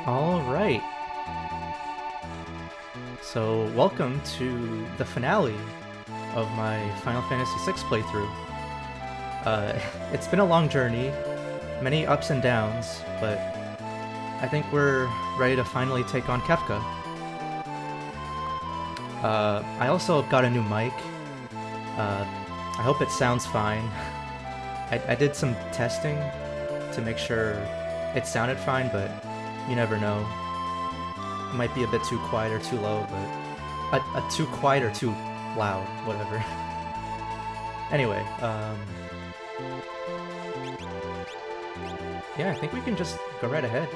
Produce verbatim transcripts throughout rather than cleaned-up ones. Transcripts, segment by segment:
Alright, so welcome to the finale of my Final Fantasy six playthrough. Uh, it's been a long journey, many ups and downs, but I think we're ready to finally take on Kefka. Uh, I also got a new mic. Uh, I hope it sounds fine. I, I did some testing to make sure it sounded fine, but you never know. It might be a bit too quiet or too low, but... A, a too quiet or too loud, whatever. Anyway, um... yeah, I think we can just go right ahead.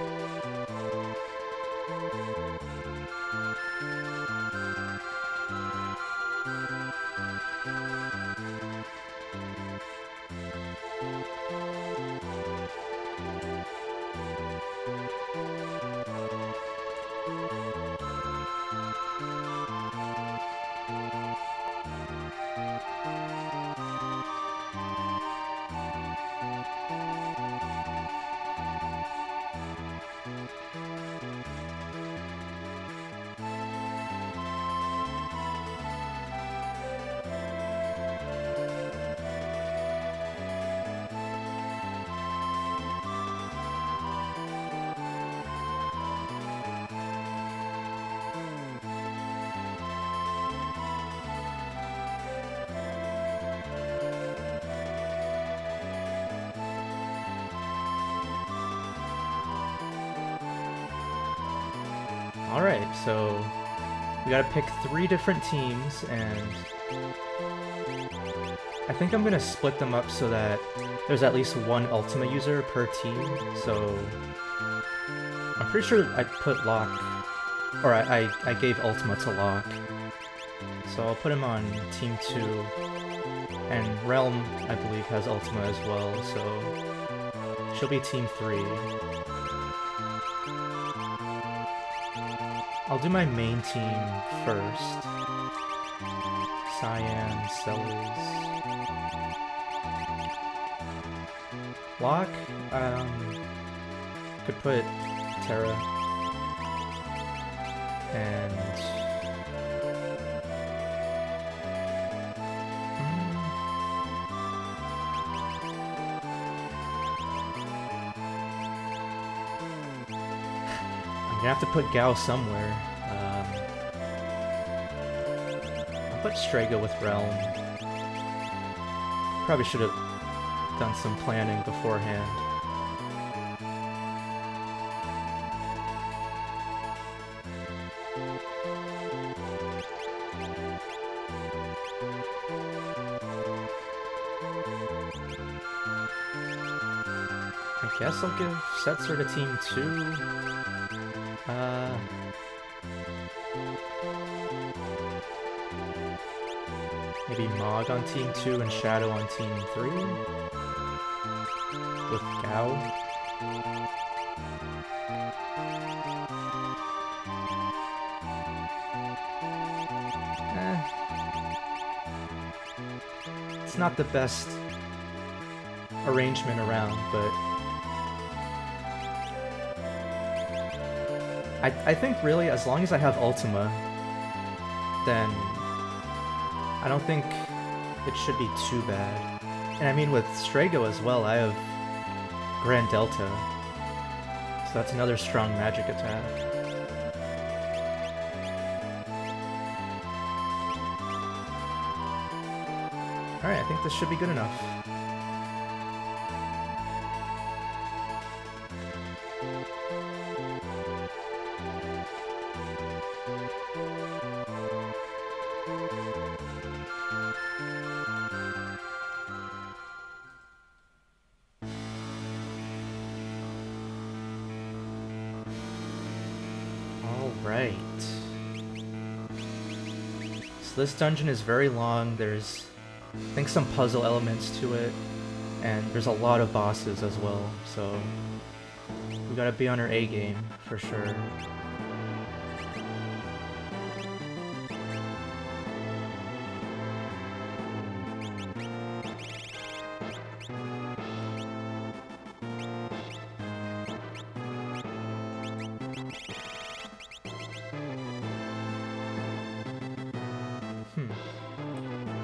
Alright, so we gotta pick three different teams, and I think I'm gonna split them up so that there's at least one Ultima user per team, so I'm pretty sure I put Locke, or I, I, I gave Ultima to Locke, so I'll put him on team two, and Realm, I believe, has Ultima as well, so she'll be team three. I'll do my main team first. Cyan, Sellers... Locke, um... could put Terra. And... Hmm. I'm gonna have to put Gao somewhere. Put Strega with Realm. Probably should have done some planning beforehand. I guess I'll give Setzer to team two. Uh... Maybe Mog on team two and Shadow on team three? With Gao? Eh. It's not the best arrangement around, but... I, I think really, as long as I have Ultima, then I don't think it should be too bad. And I mean, with Strago as well, I have Grand Delta, so that's another strong magic attack. Alright, I think this should be good enough. Right. So this dungeon is very long, there's, I think, some puzzle elements to it, and there's a lot of bosses as well, so we gotta be on our A game, for sure.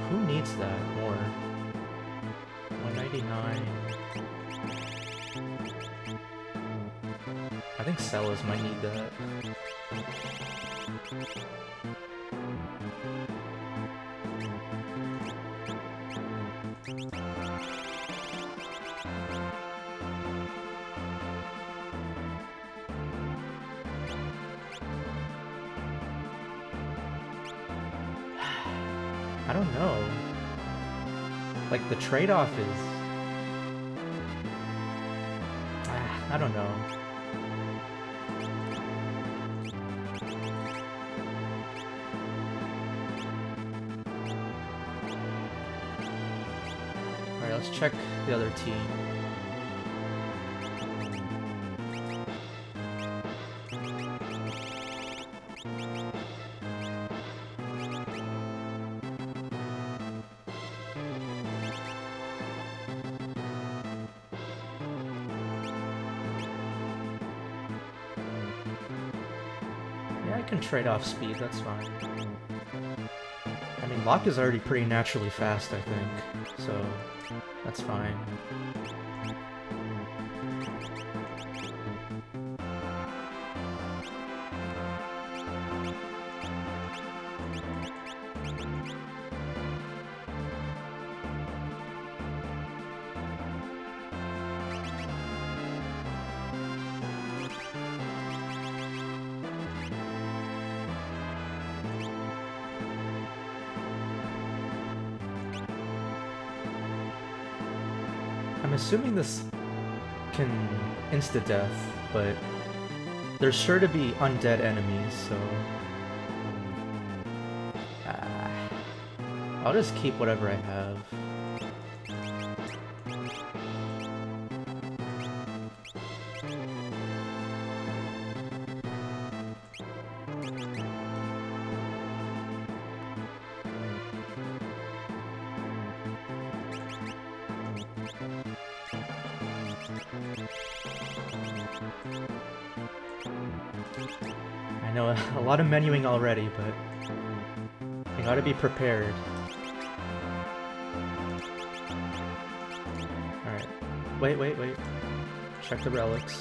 who needs that more? one ninety-nine. I think sellers might need that. I don't know. Like, the trade-off is... Ah, I don't know. Alright, let's check the other team. Can trade off speed, that's fine. I mean, Locke is already pretty naturally fast, I think, so that's fine. I'm assuming this can insta-death, but there's sure to be undead enemies, so... Ah. I'll just keep whatever I have. I know a lot of menuing already, but I gotta be prepared. Alright. Wait, wait, wait. Check the relics.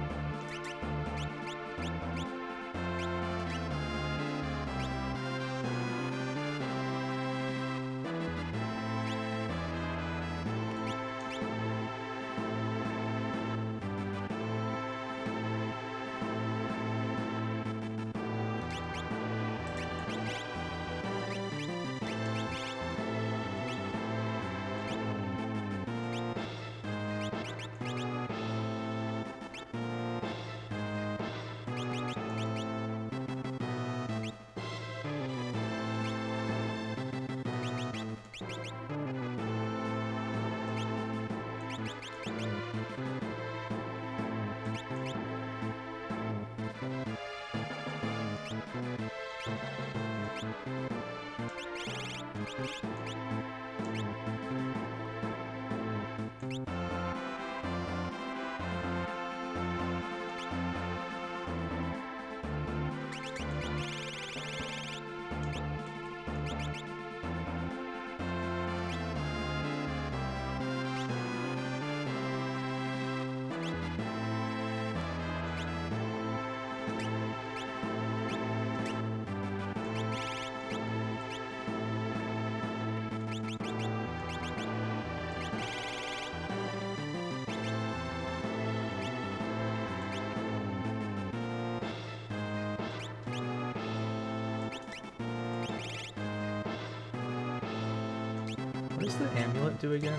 What does the amulet do again?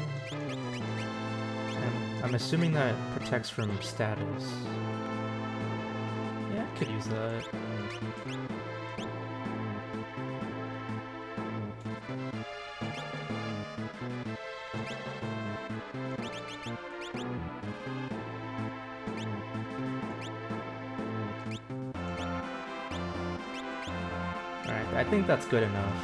I'm, I'm assuming that protects from status. Yeah, I could use that. Alright, I think that's good enough.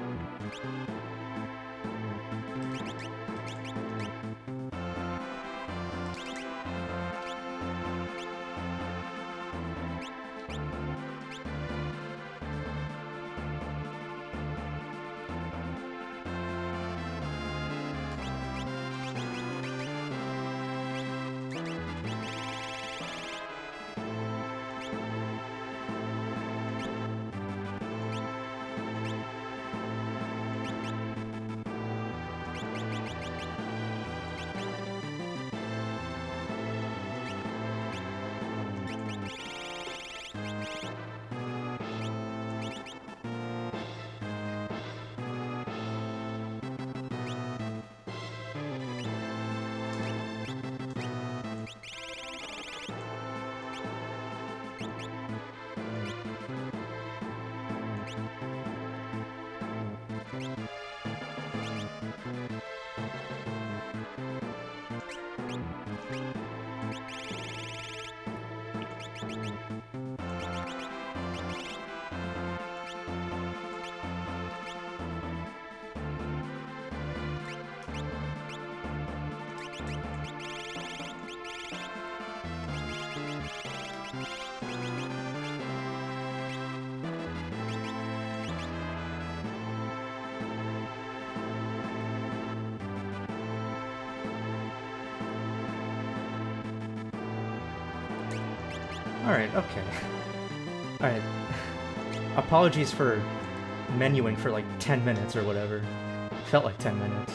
Alright, okay. Alright. Apologies for menuing for like ten minutes or whatever. Felt like ten minutes.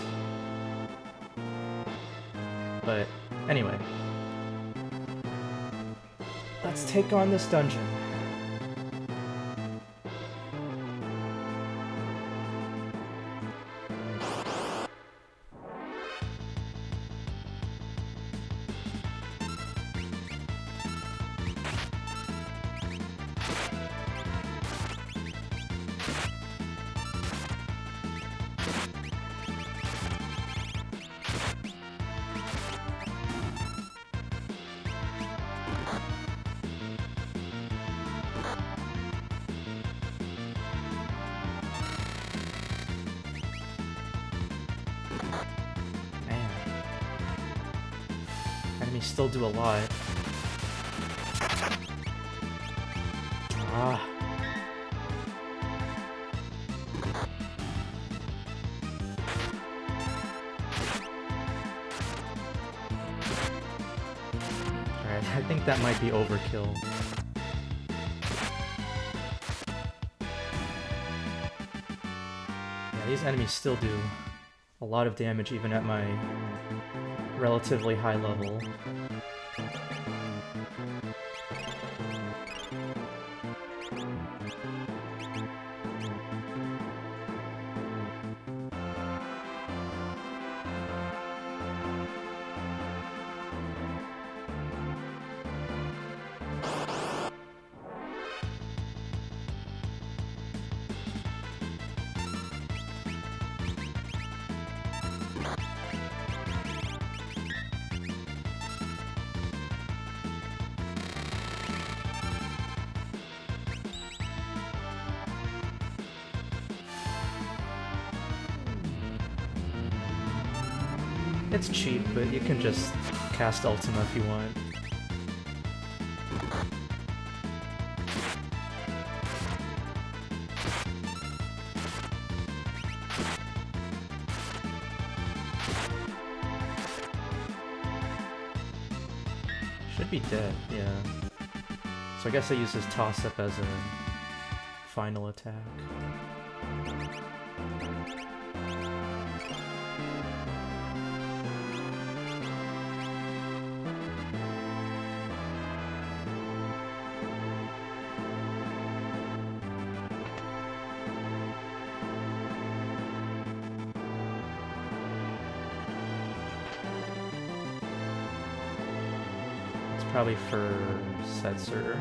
But anyway. Let's take on this dungeon. Still do a lot. Ah. Alright, I think that might be overkill. Yeah, these enemies still do a lot of damage even at my relatively high level. It's cheap, but you can just cast Ultima if you want. Should be dead, yeah. So I guess I use this toss-up as a final attack. Probably for Setzer.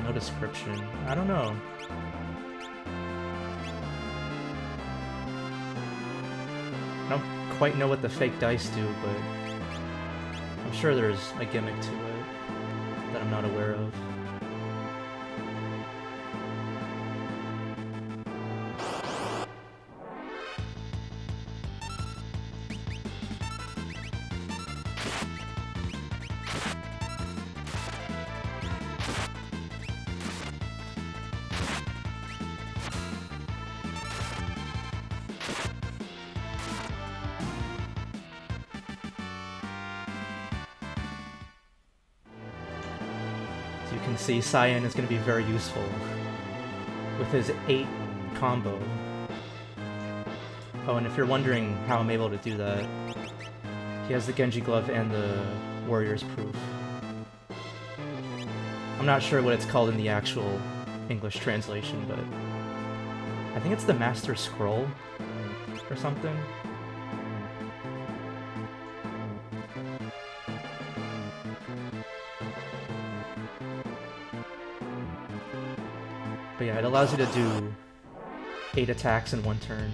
No description. I don't know. I don't quite know what the fake dice do, but I'm sure there's a gimmick to it that I'm not aware of. See, Cyan is going to be very useful with his eight combo. Oh, and if you're wondering how I'm able to do that, he has the Genji Glove and the Warrior's Proof. I'm not sure what it's called in the actual English translation, but I think it's the Master Scroll or something. But yeah, it allows you to do eight attacks in one turn.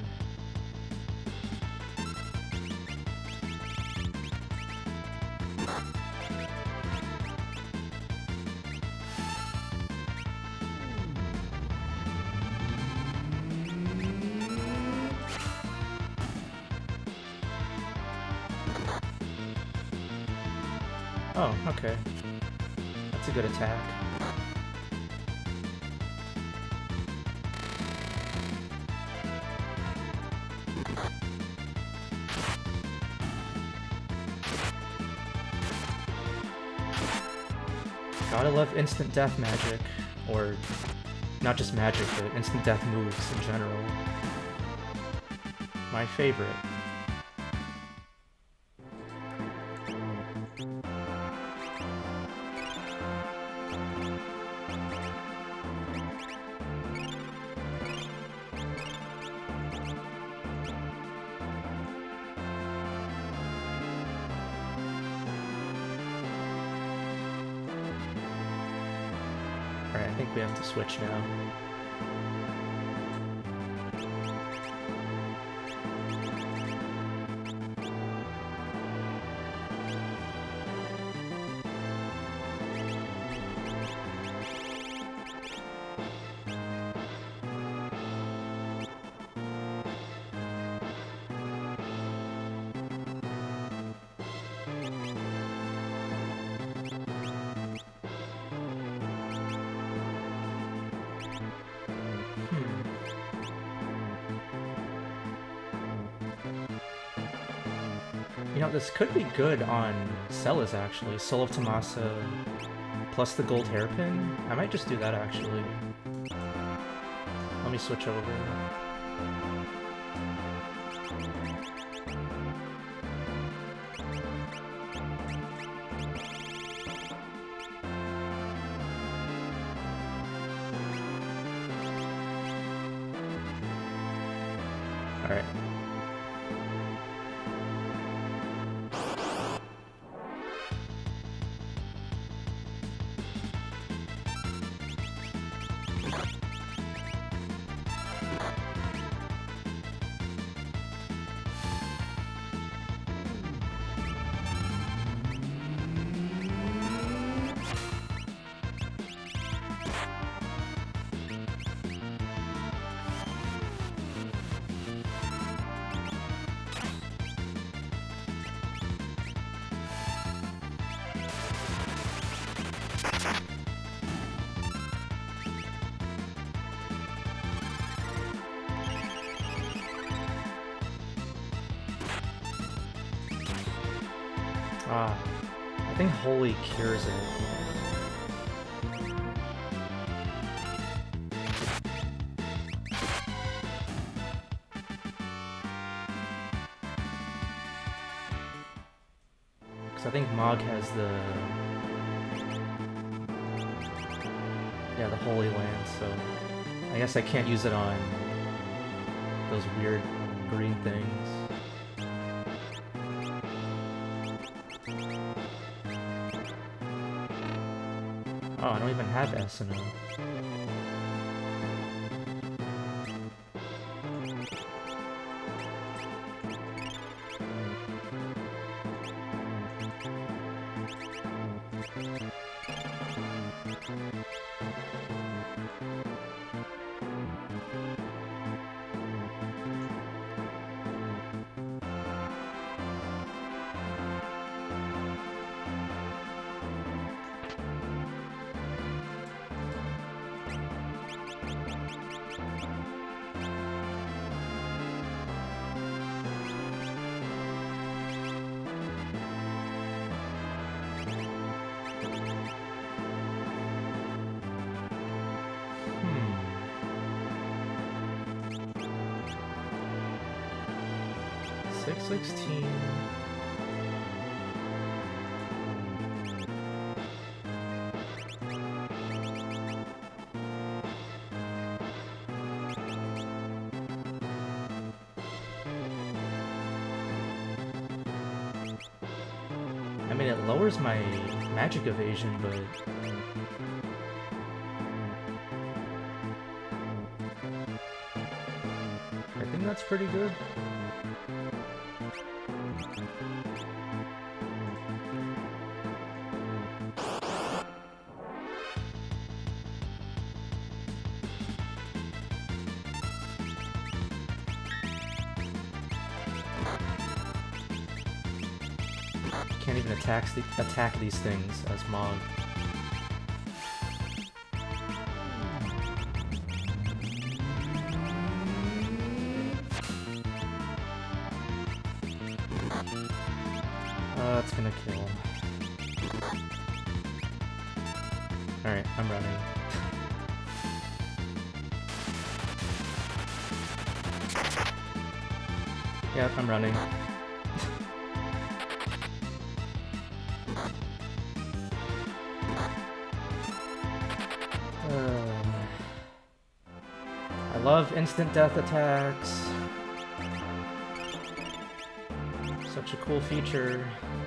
Oh, okay. That's a good attack. Gotta love instant death magic, or not just magic, but instant death moves in general. My favorite. Alright, I think we have to switch now. You know, this could be good on Celas, actually. Soul of Tomasa plus the gold hairpin. I might just do that, actually. Let me switch over. Alright. Ah, I think Holy cures it. Because I think Mog has the... Yeah, the Holy Land, so... I guess I can't use it on those weird green things. Oh, I don't even have S and O. six sixteen. I mean, it lowers my magic evasion, but I think that's pretty good. Can't even attack, the, attack these things as Mog. Uh, it's gonna kill. Alright, I'm running. Yep, I'm running. I love instant death attacks. Such a cool feature.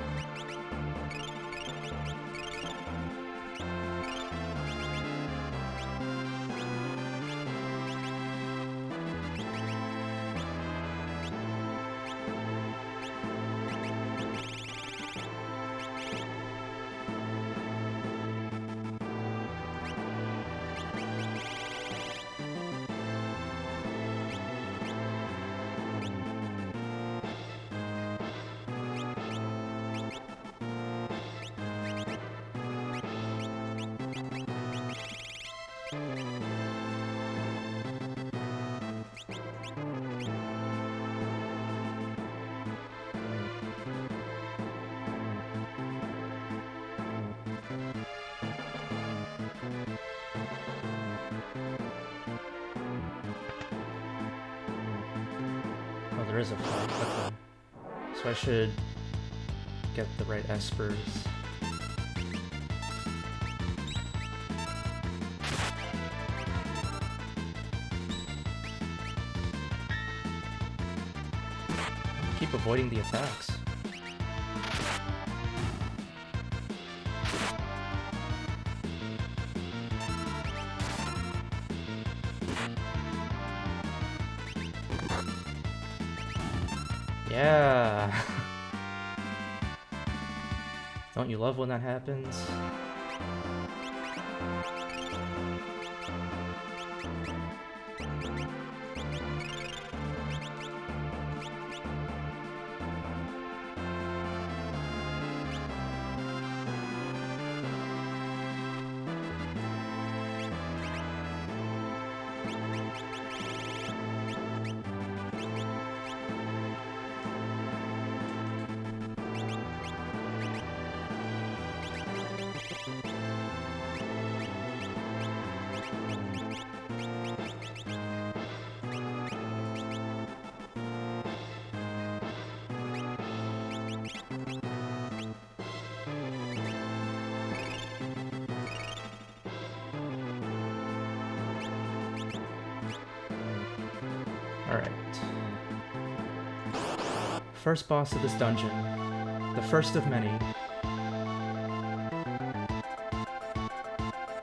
There is a fight, okay. So I should get the right espers. Keep avoiding the attacks. Yeah! Don't you love when that happens? Alright. First boss of this dungeon. The first of many.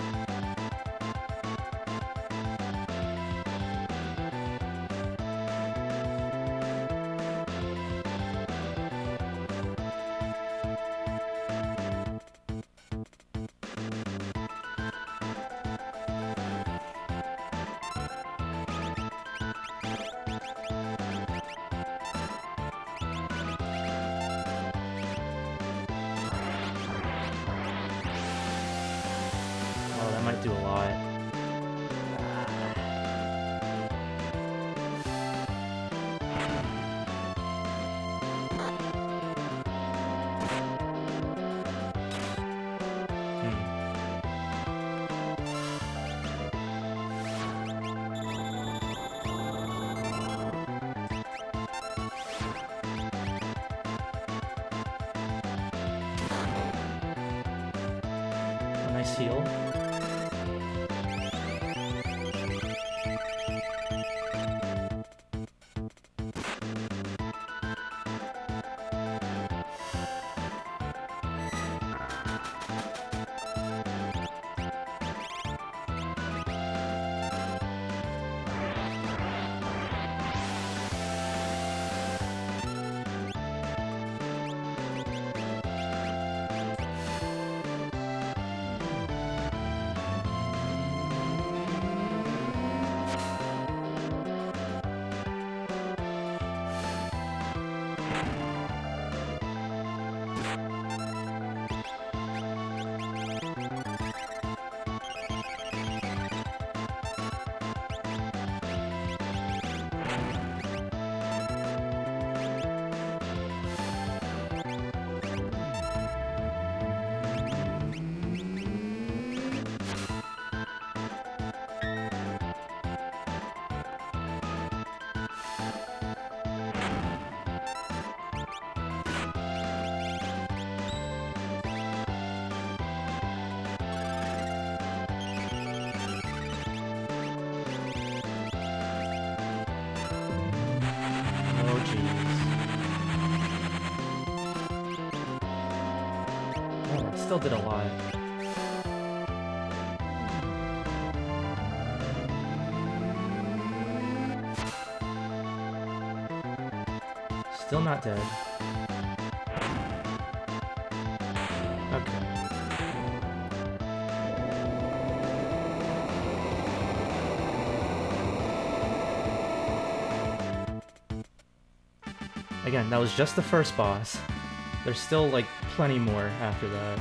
do a lot. Nice heal. Still did a lot. Still not dead. Okay. Again, that was just the first boss. There's still, like, plenty more after that.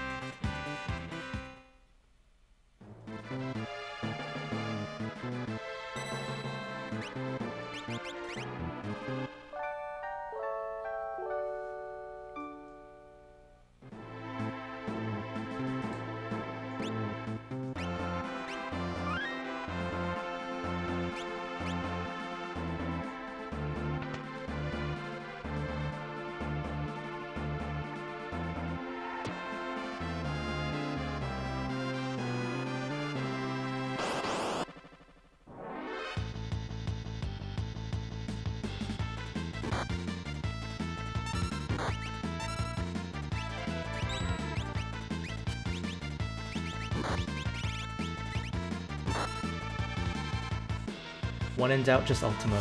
When in doubt, just Ultima.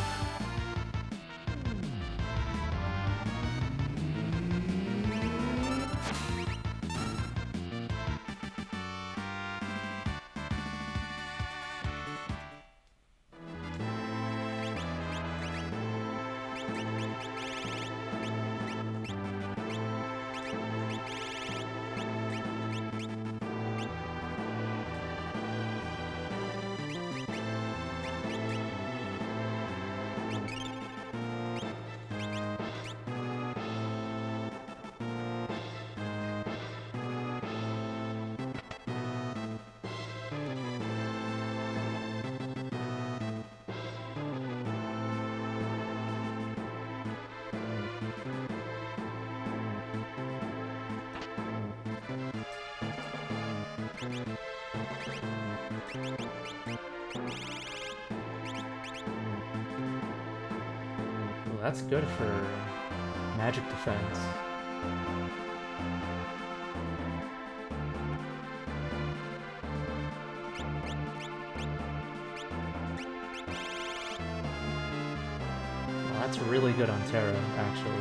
Well, that's good for magic defense. Well, that's really good on Terra, actually.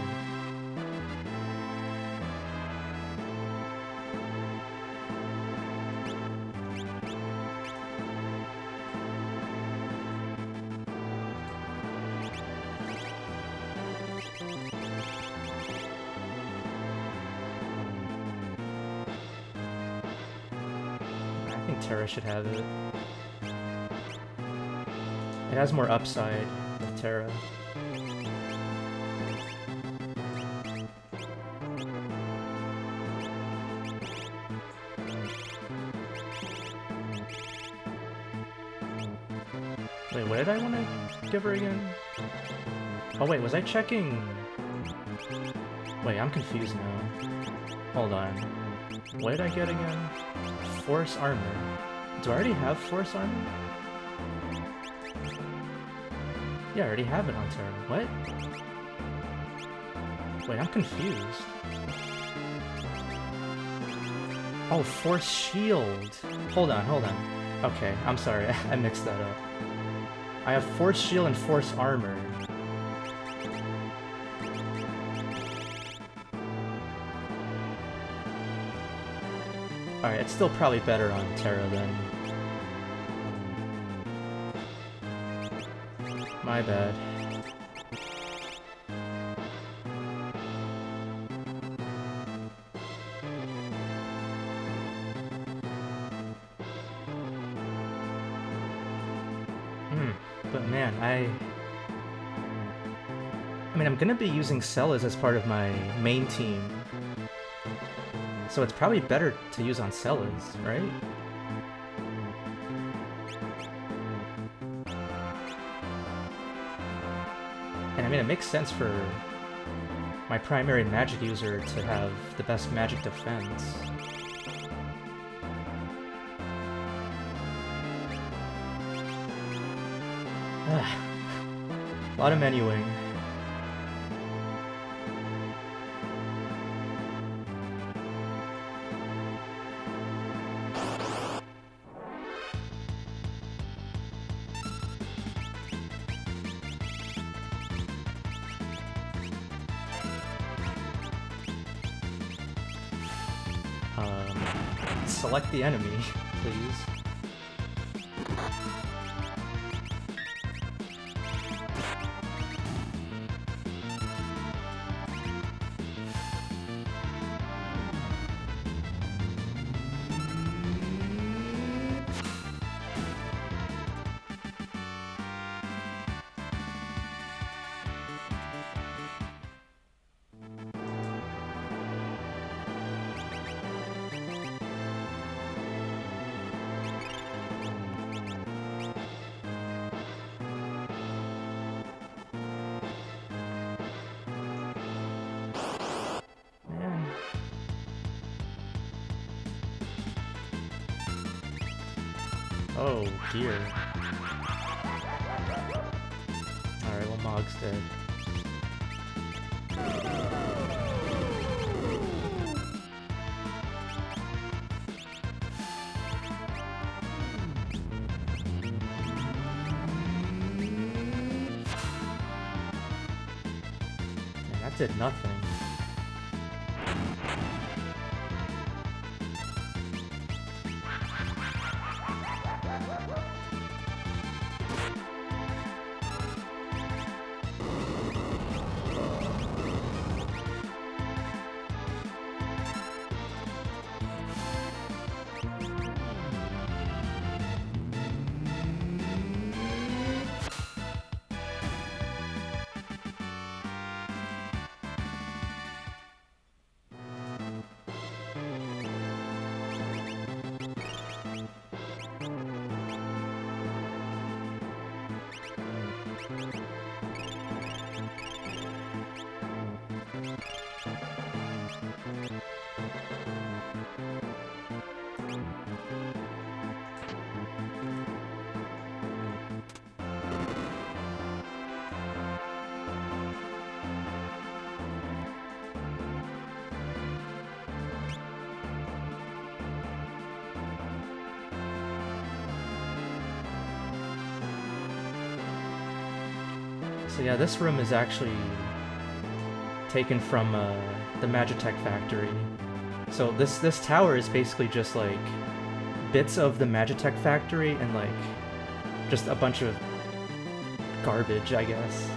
I think Terra should have it. It has more upside with Terra. Wait, what did I want to give her again? Oh wait, was I checking? Wait, I'm confused now. Hold on. What did I get again? Force armor. Do I already have force armor? Yeah, I already have it on Terra. What? Wait, I'm confused. Oh, force shield. Hold on, hold on. Okay, I'm sorry, I mixed that up. I have force shield and force armor. Alright, it's still probably better on Terra then. My bad. Hmm, but man, I... I mean, I'm gonna be using Celas as part of my main team. So it's probably better to use on Celas, right? And I mean, it makes sense for my primary magic user to have the best magic defense. A lot of menuing. Select the enemy, please. Oh, dear. Alright, well, Mog's dead. Man, that did nothing. So yeah, this room is actually taken from uh, the Magitech factory. So this this tower is basically just like bits of the Magitech factory and like just a bunch of garbage, I guess.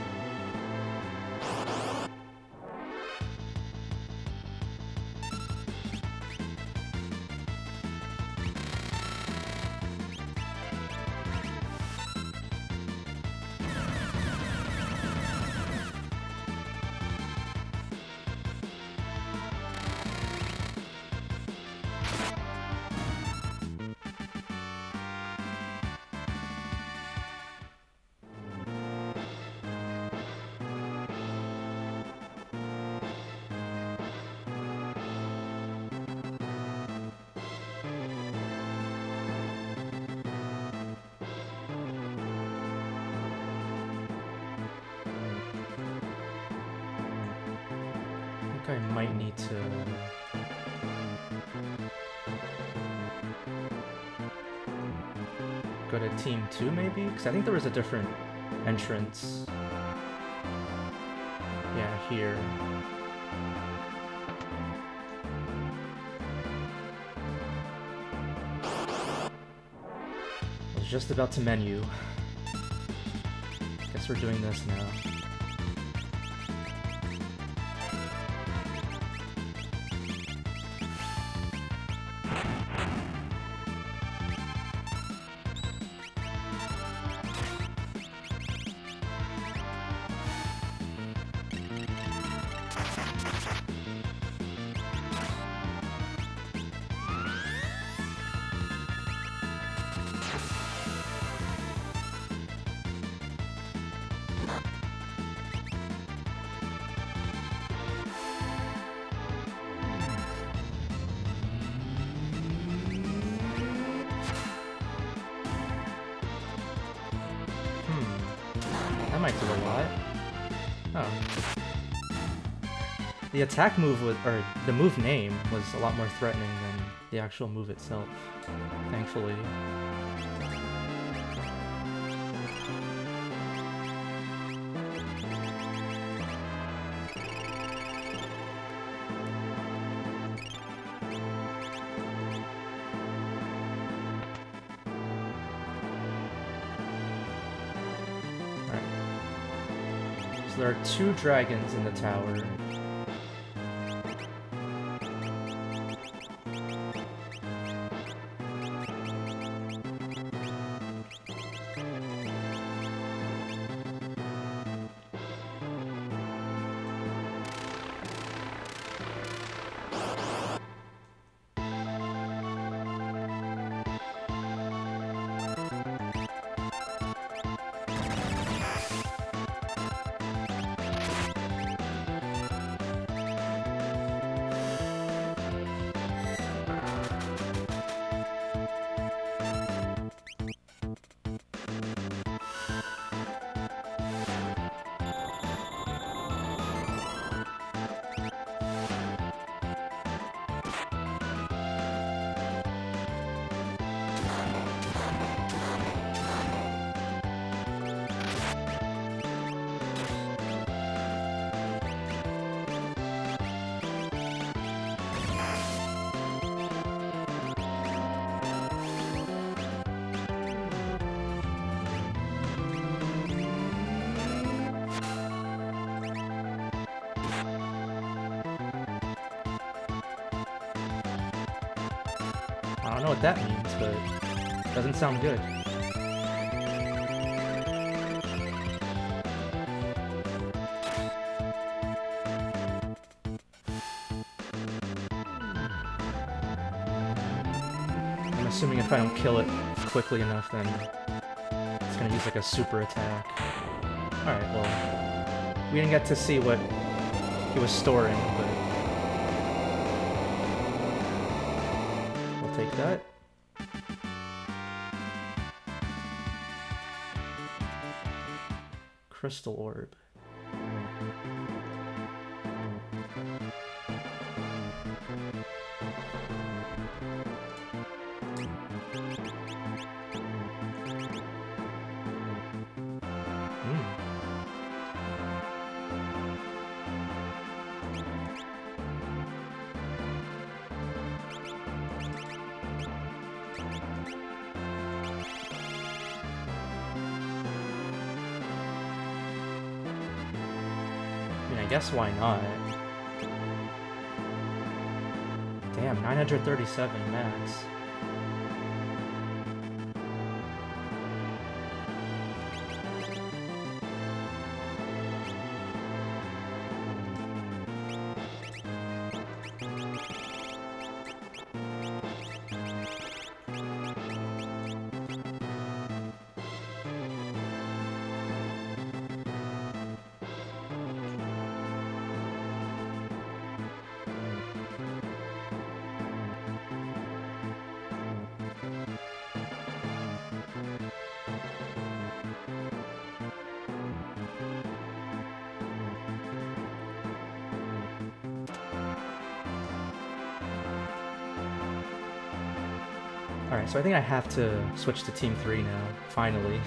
think I might need to... go to team two, maybe? Because I think there was a different entrance. Yeah, here. I was just about to menu. Guess we're doing this now. That might do a lot. Oh. The attack move was, or the move name was a lot more threatening than the actual move itself, thankfully. There are two dragons in the tower. I don't know what that means, but it doesn't sound good. I'm assuming if I don't kill it quickly enough, then it's gonna use like a super attack. Alright, well, we didn't get to see what he was storing, but take that. Crystal orb. I guess why not? Damn, nine hundred thirty-seven max. Alright, so I think I have to switch to Team three now, finally.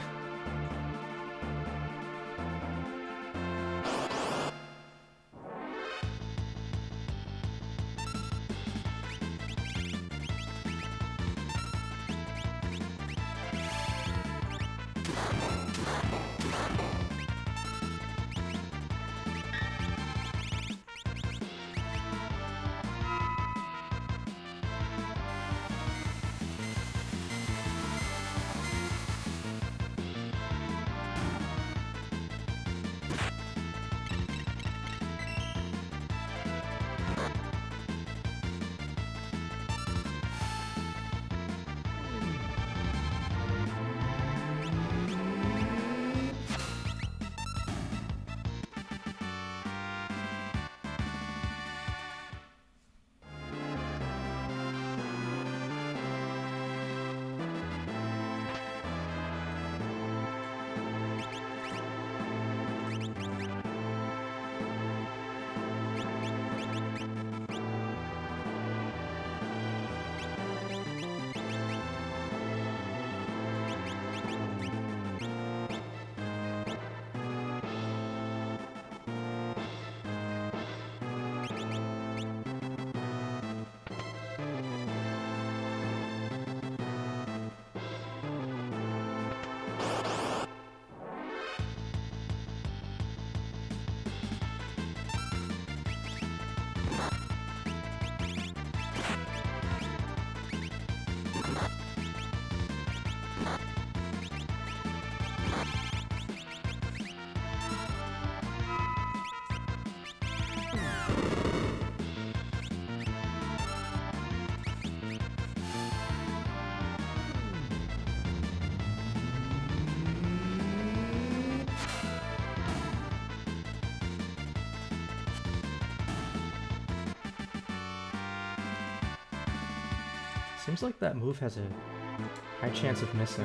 Seems like that move has a high chance of missing.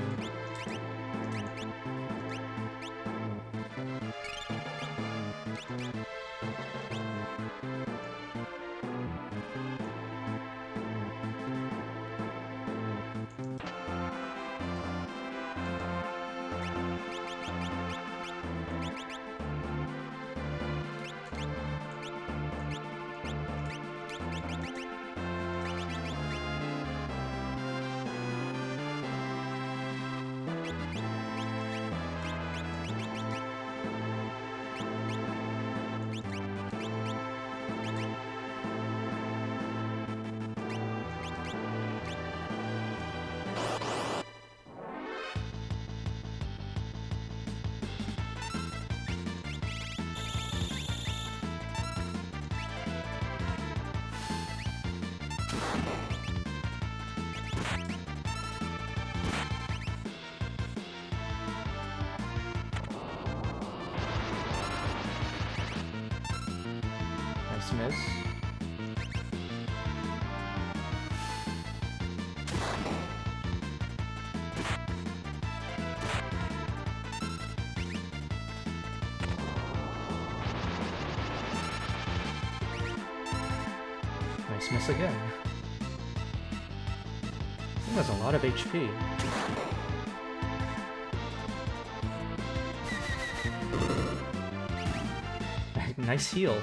Miss. Nice miss again. I think that's a lot of H P. Nice heal.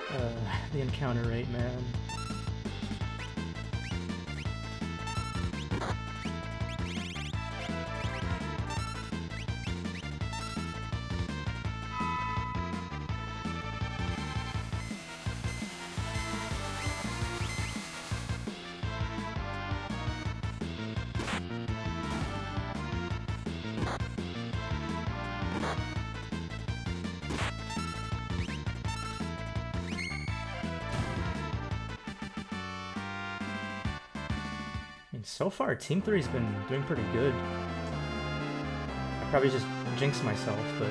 Uh, the encounter rate, man. So far, Team three's been doing pretty good. I probably just jinxed myself, but...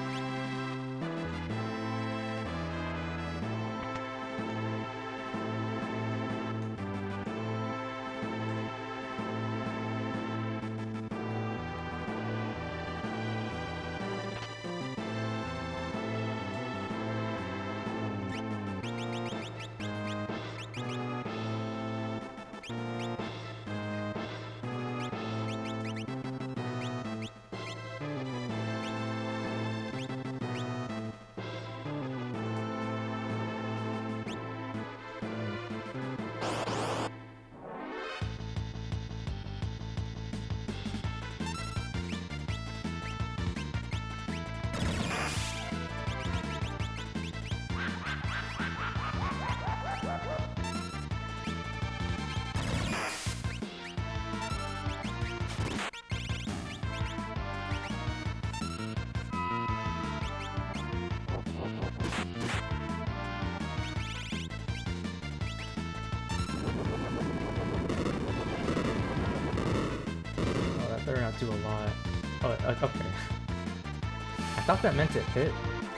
Better not do a lot. Oh, uh, okay. I thought that meant it hit.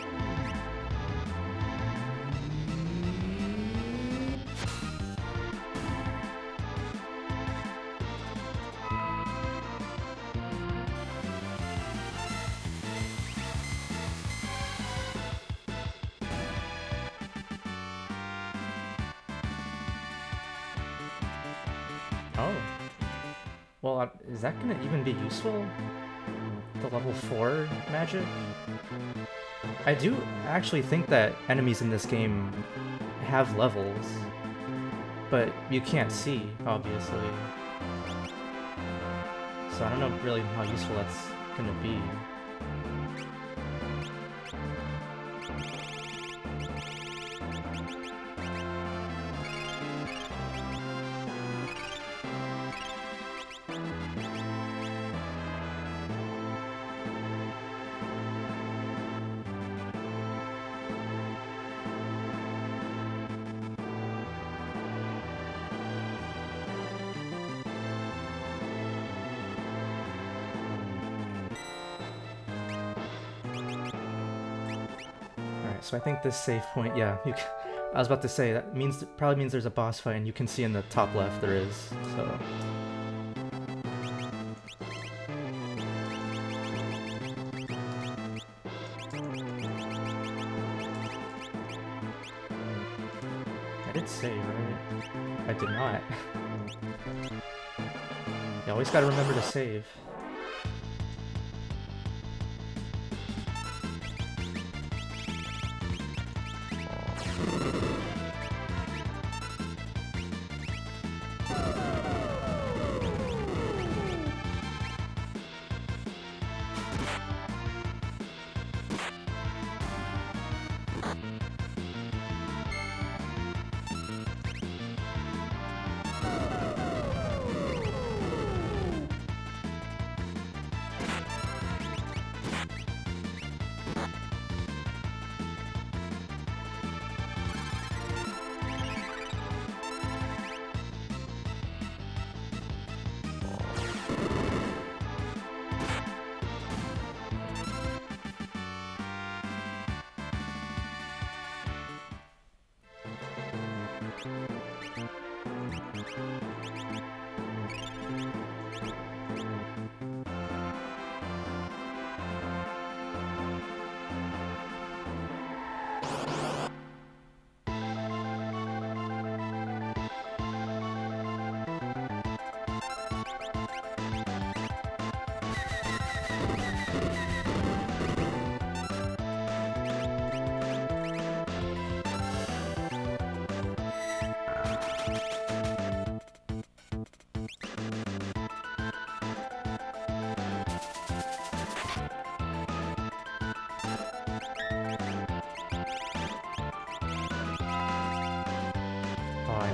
Oh. Well, uh, is that gonna even be useful? The level four magic? I do actually think that enemies in this game have levels, but you can't see, obviously. So I don't know really how useful that's gonna be. So I think this save point, yeah, you can, I was about to say, that means probably means there's a boss fight, and you can see in the top left there is, so... I did save, right? I did not. You always gotta remember to save.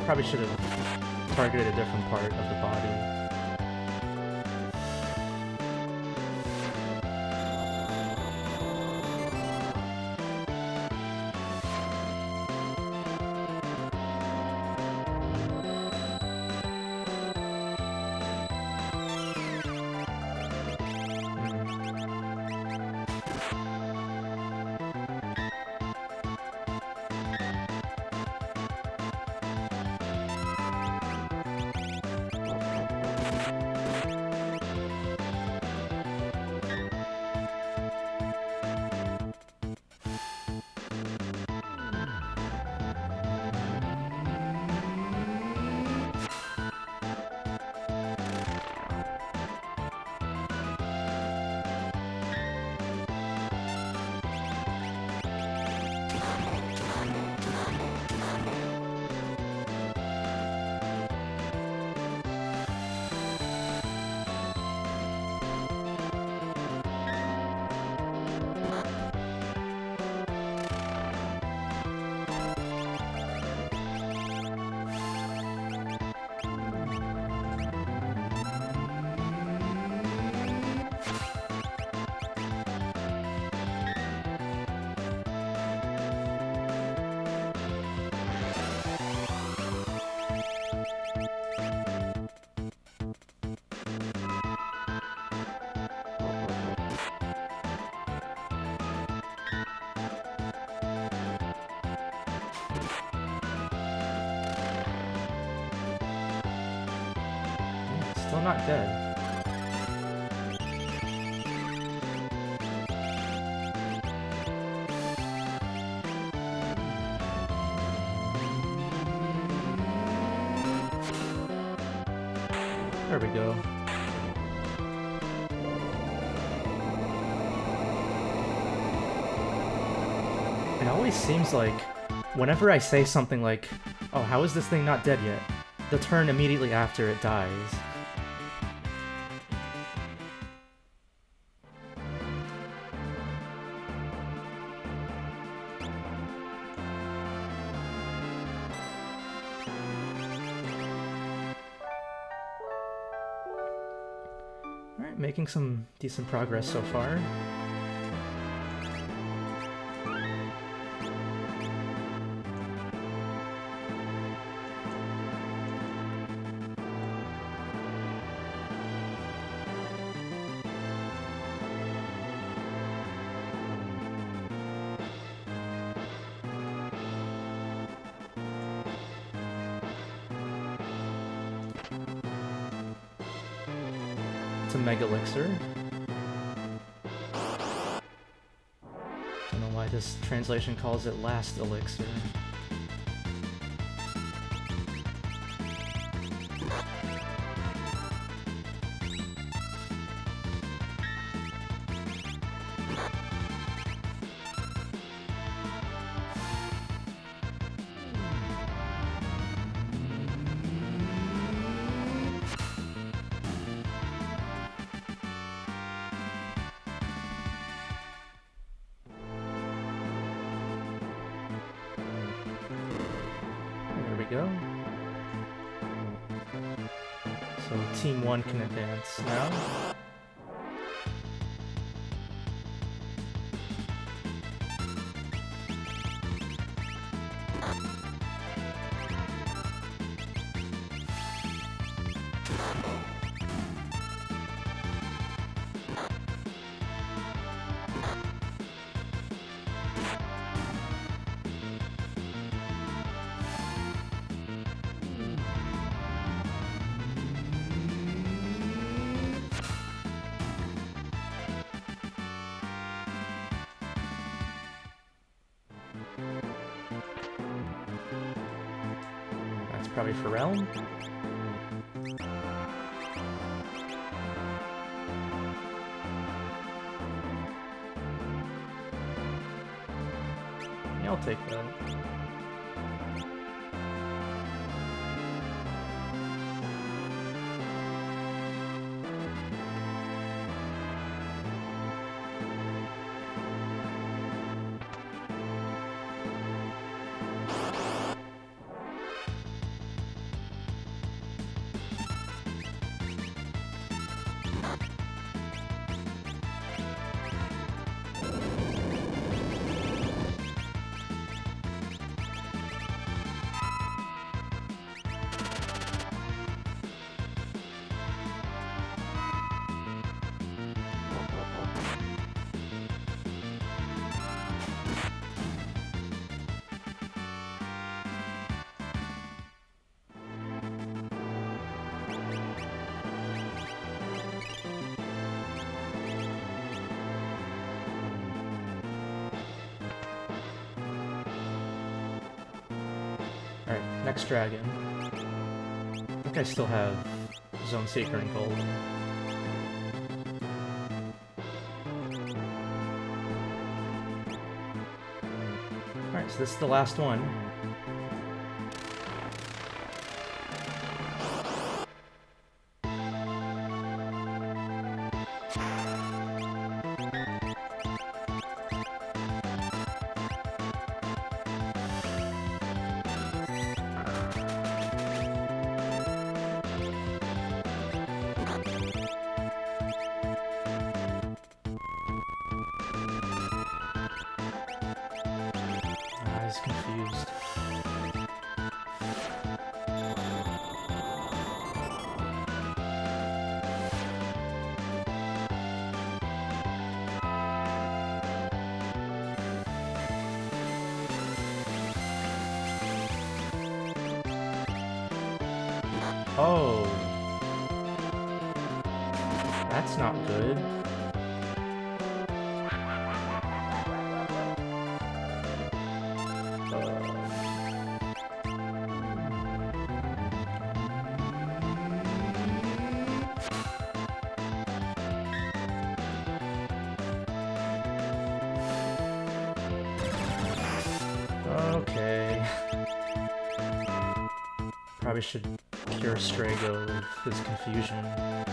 Probably should have targeted a different part of the body. Still not dead. There we go. It always seems like whenever I say something like, oh, how is this thing not dead yet? The turn immediately after it dies. Alright, making some decent progress so far. It's a Mega Elixir. Don't know why this translation calls it Last Elixir. Go. So team one can advance now. Probably for Realm. Yeah, I'll take that. Next dragon. I think I still have Zone Seeker and Gold. Alright, so this is the last one. Confused. Oh, that's not good. Okay. Probably should cure Strago of his confusion.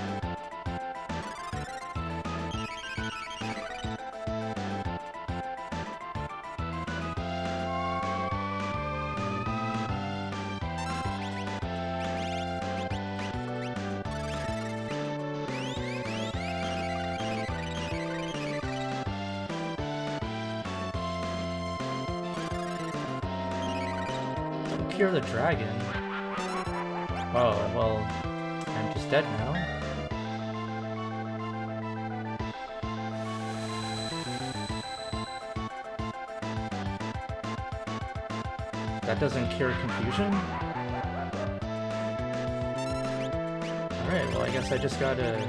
Cure the dragon? Oh, well, I'm just dead now. That doesn't cure confusion? Alright, well I guess I just gotta...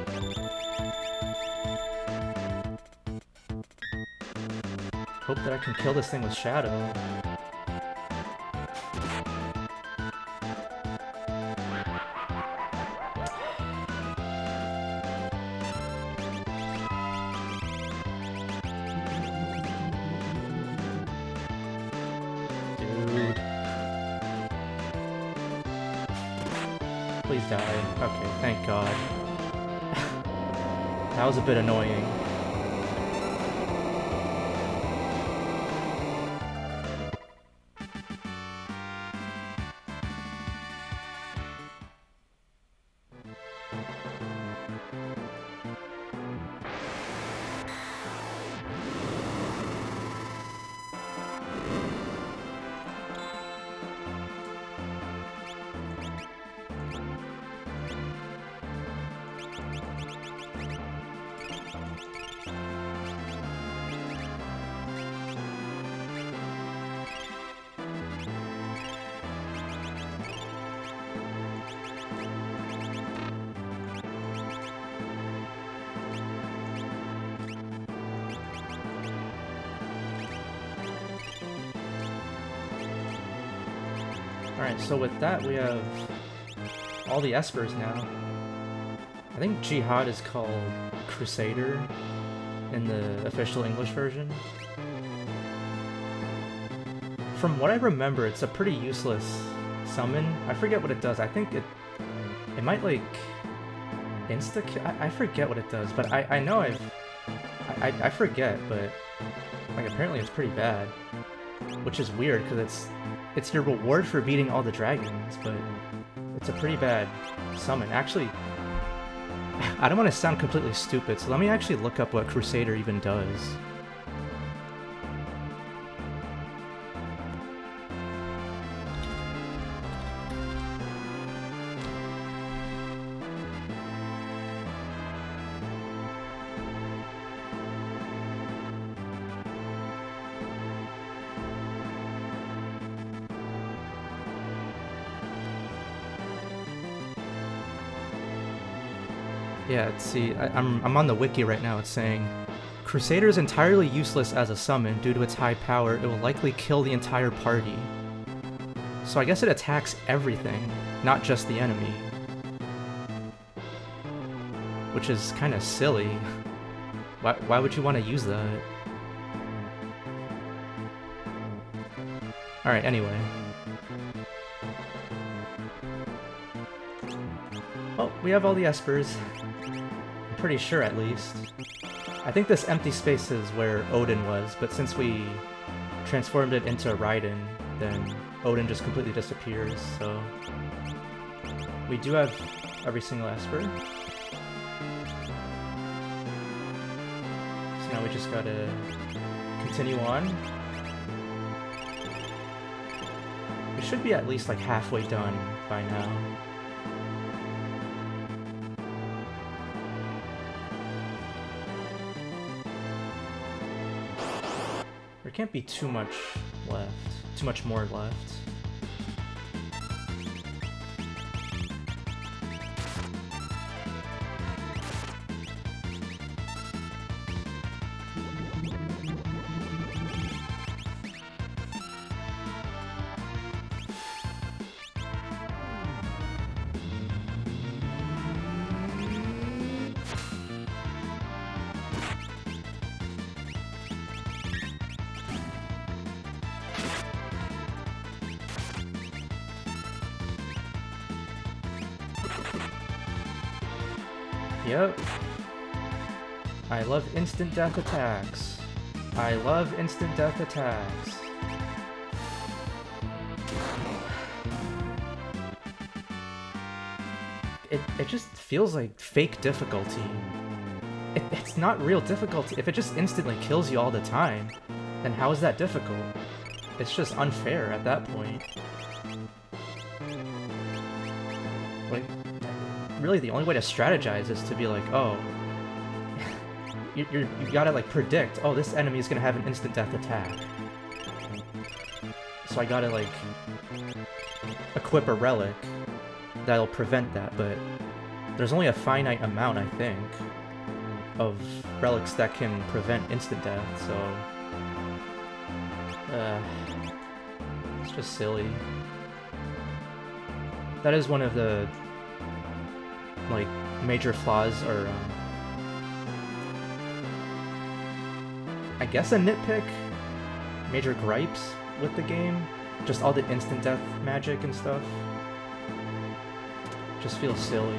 hope that I can kill this thing with Shadow. Please die. Okay, thank God. That was a bit annoying. Alright, so with that we have all the Espers now. I think Jihad is called Crusader in the official English version. From what I remember, it's a pretty useless summon. I forget what it does. I think it it might like insta I, I forget what it does, but I, I know I've I, I forget, but like apparently it's pretty bad. Which is weird because it's it's your reward for beating all the dragons, but it's a pretty bad summon. Actually, I don't want to sound completely stupid, so let me actually look up what Crusader even does. Yeah, let's see, I, I'm, I'm on the wiki right now. It's saying, Crusader is entirely useless as a summon. Due to its high power, it will likely kill the entire party. So I guess it attacks everything, not just the enemy. Which is kind of silly. Why, why would you want to use that? Alright, anyway. Well, we have all the espers. I'm pretty sure, at least. I think this empty space is where Odin was, but since we transformed it into Raiden, then Odin just completely disappears, so... We do have every single esper. So now we just gotta continue on. We should be at least like halfway done by now. There can't be too much left, too much more left. Yep. I love instant death attacks. I love instant death attacks. It, it just feels like fake difficulty. It, it's not real difficulty. If it just instantly kills you all the time, then how is that difficult? It's just unfair at that point. Like, really the only way to strategize is to be like, oh, you you're, you gotta like predict, oh, this enemy is gonna have an instant death attack. So I gotta like equip a relic that'll prevent that, but there's only a finite amount, I think, of relics that can prevent instant death, so... Uh, it's just silly. That is one of the, like, major flaws, or, um, I guess a nitpick? Major gripes with the game? Just all the instant death magic and stuff. Just feels silly.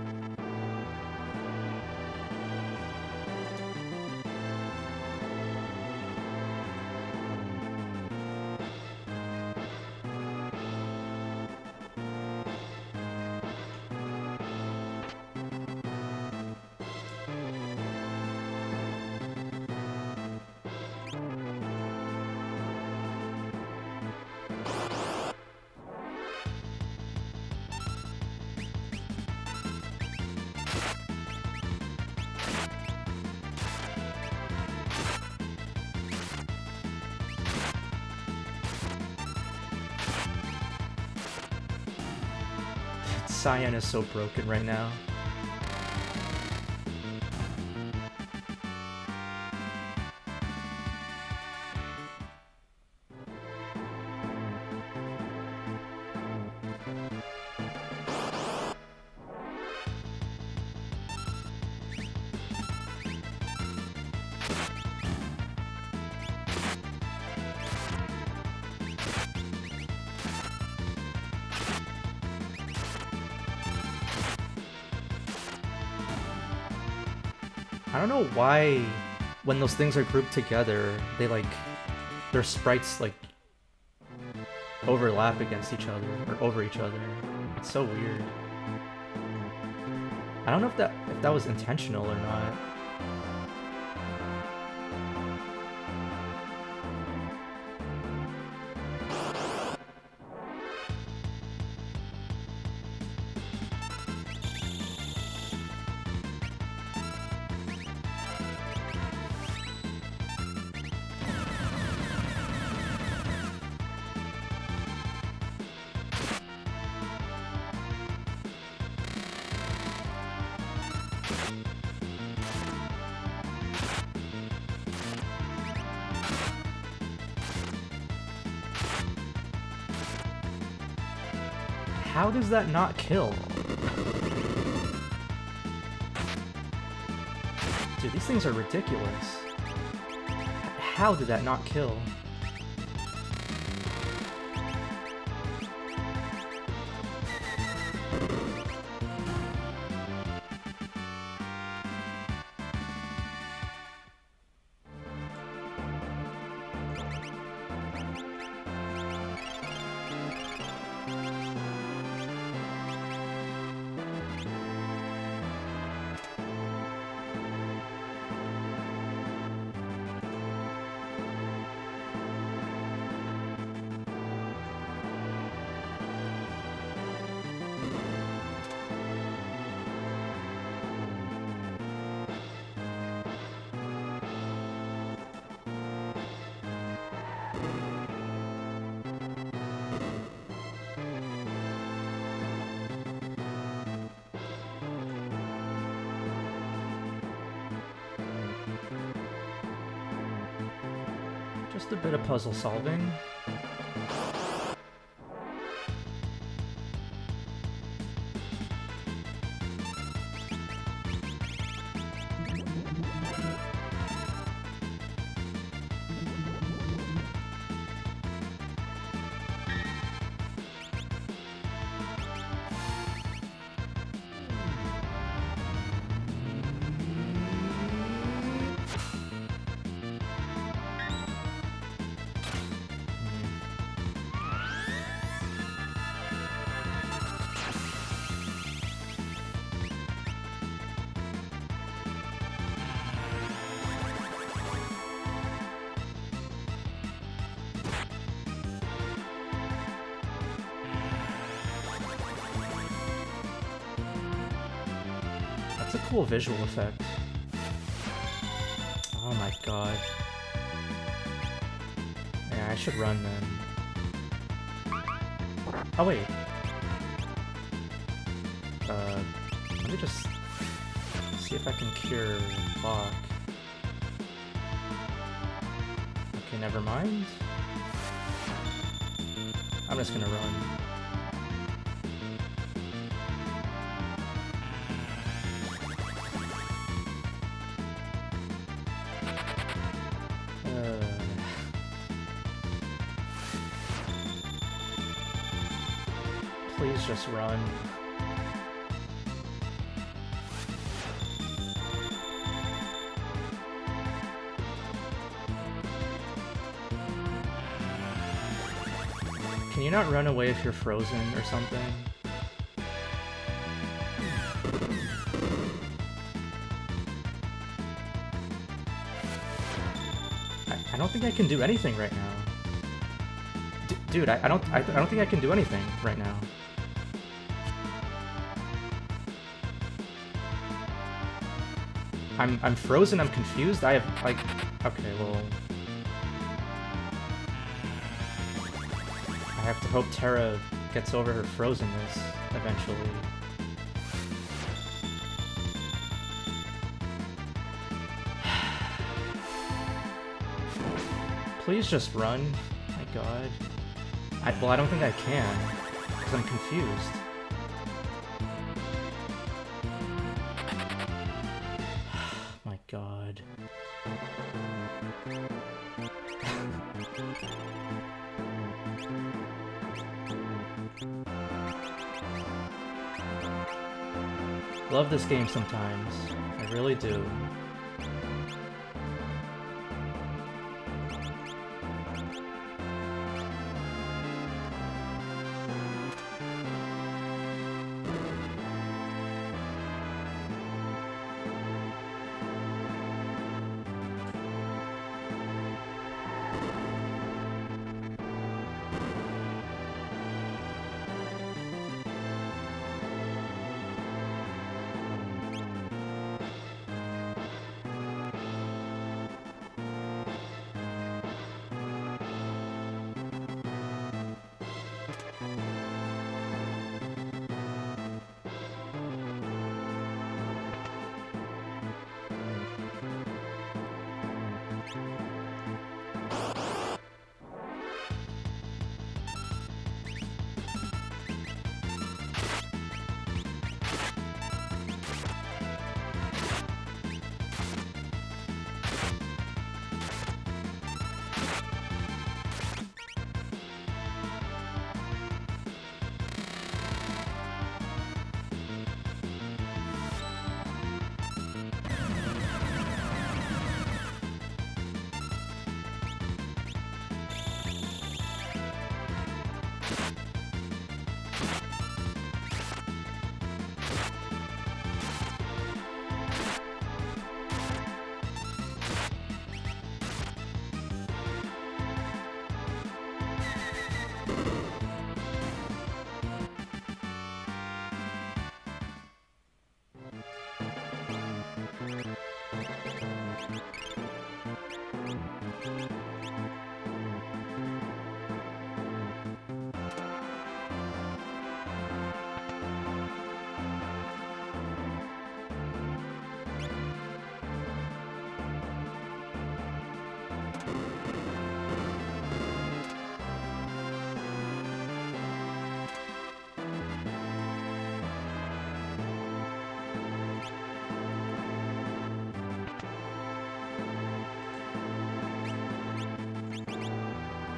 Cyan is so broken right now. I don't know why, when those things are grouped together, they like, their sprites like overlap against each other, or over each other. It's so weird. I don't know if that if that was intentional or not. How does that not kill? Dude, these things are ridiculous. How did that not kill? Just a bit of puzzle solving. That's a cool visual effect. Oh my god. Yeah, I should run then. Oh wait. Uh, let me just see if I can cure Lock. Okay, never mind. I'm just gonna run. Please just run. Can you not run away if you're frozen or something? I, I don't think I can do anything right now. D dude, I, I don't I, I don't think I can do anything right now. I'm I'm frozen, I'm confused, I have like okay, well I have to hope Terra gets over her frozenness eventually. Please just run. My god. I, well, I don't think I can, because I'm confused. My god. Love this game sometimes. I really do.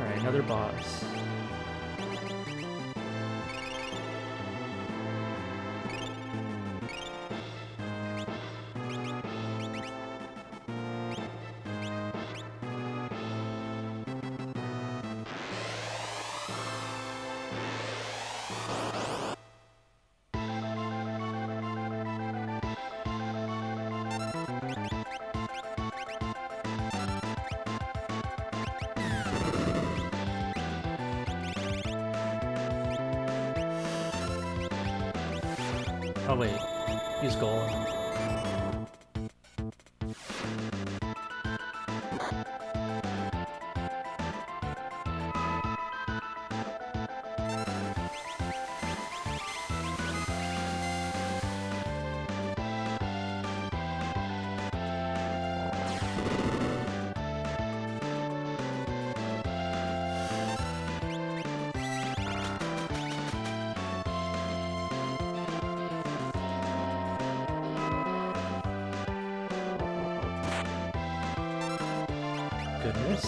Alright, another boss. Oh wait, use Golem. Goodness.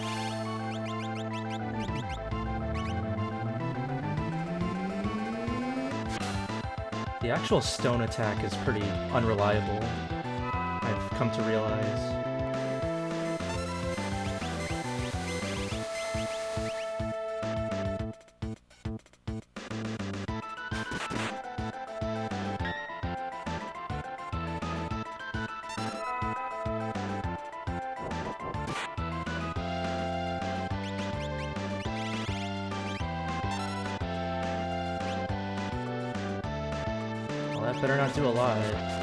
The actual stone attack is pretty unreliable, I've come to realize. That better not do a lot.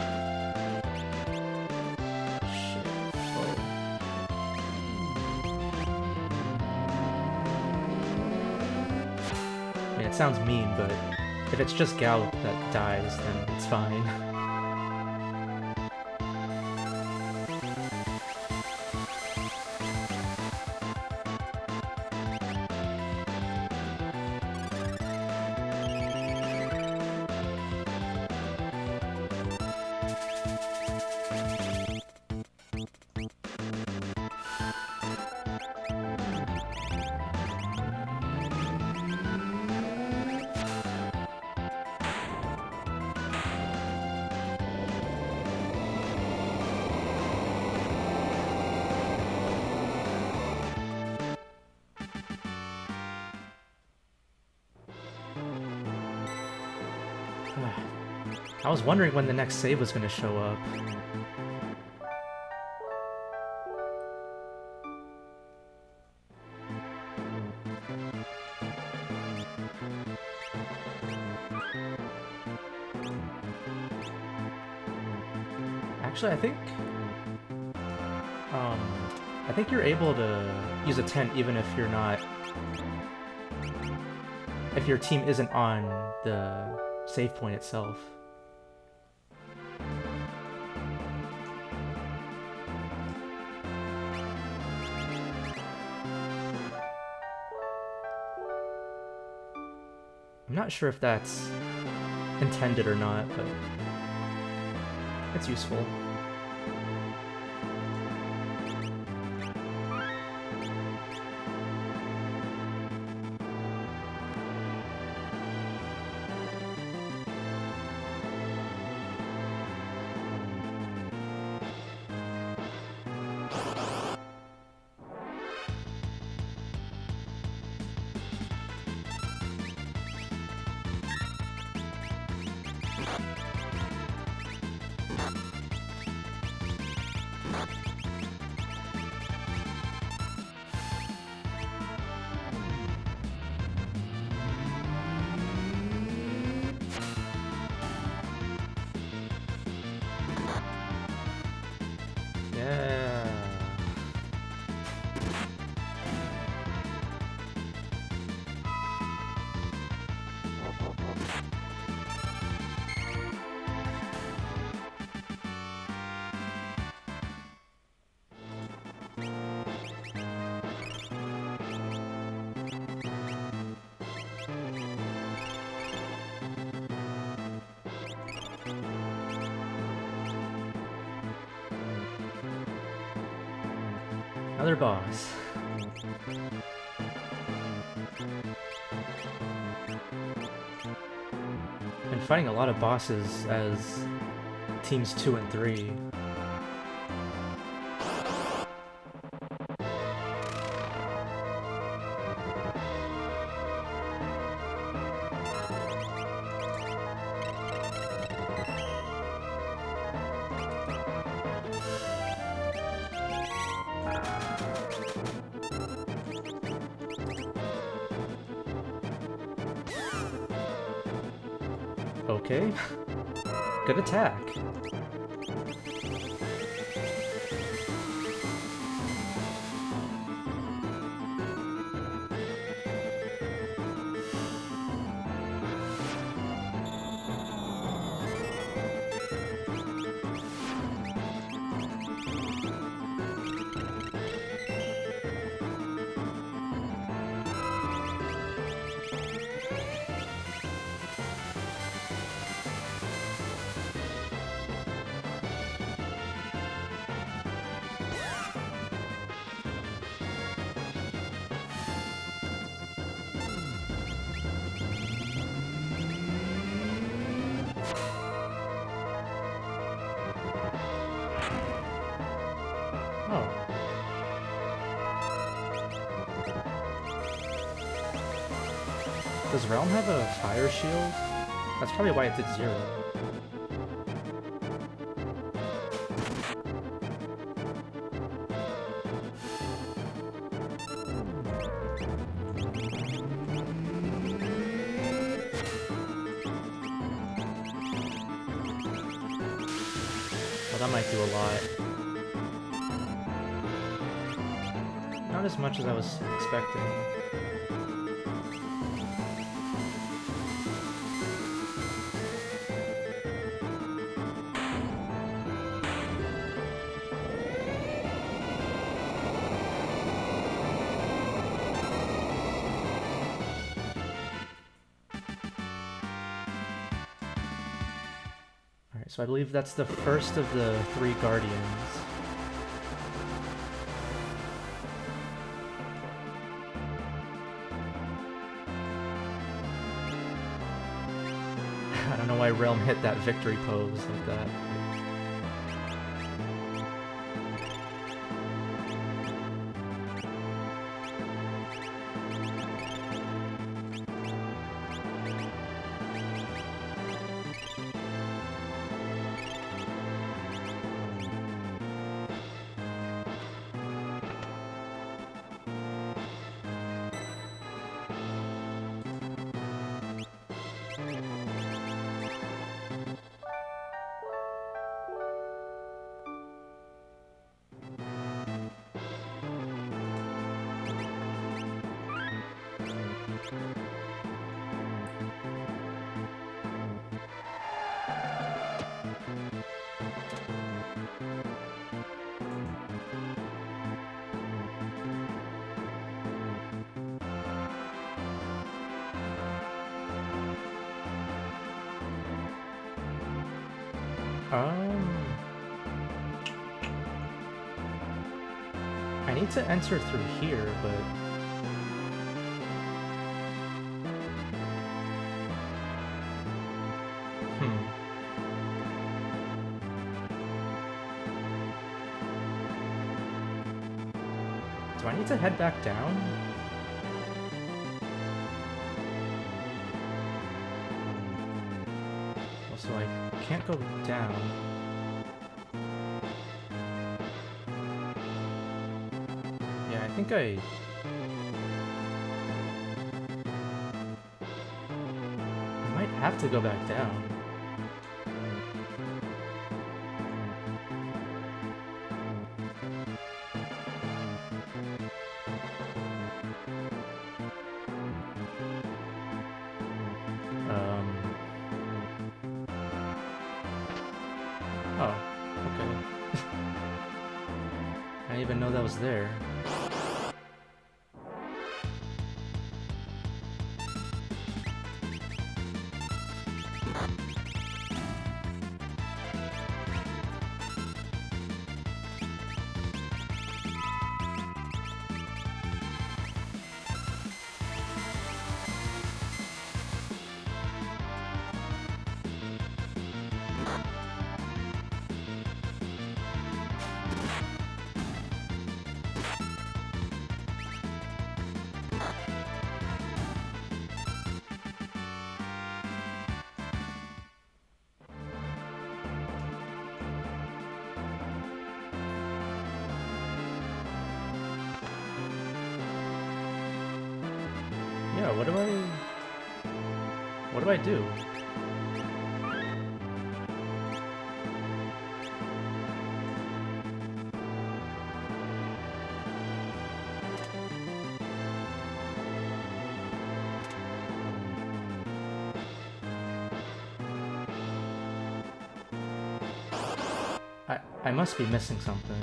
Shit. Oh. I mean, it sounds mean, but if it's just Gao that dies, then it's fine. I was wondering when the next save was going to show up. Actually, I think... Um, I think you're able to use a tent even if you're not... If your team isn't on the save point itself. I'm not sure if that's intended or not, but it's useful. Another boss. fighting a lot of bosses as teams two and three. Okay. Good attack. Does Realm have a fire shield? That's probably why it did zero. Well, that might do a lot. Not as much as I was expecting. So I believe that's the first of the three Guardians. I don't know why Realm hit that victory pose like that. Um, I need to enter through here, but hmm. Do I need to head back down? So I can't go down. Yeah, I think I... I might have to go back down. Oh, okay. I didn't even know that was there. Yeah, what do I... What do I do? I, I must be missing something.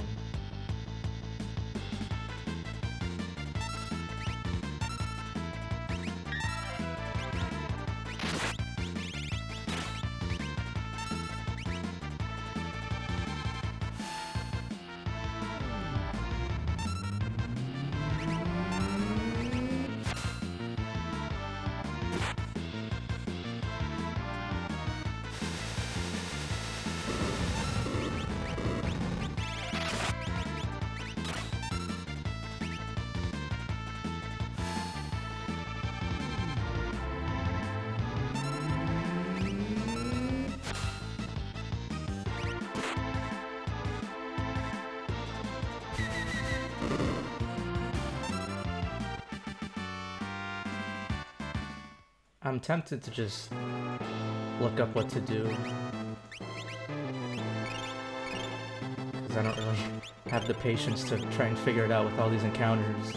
I'm tempted to just look up what to do, because I don't really have the patience to try and figure it out with all these encounters.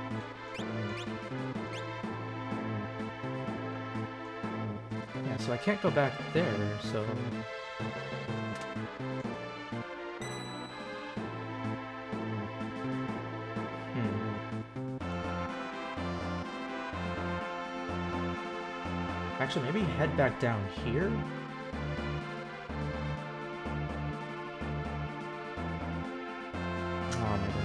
Yeah, so I can't go back there, so... Actually, maybe head back down here? Oh my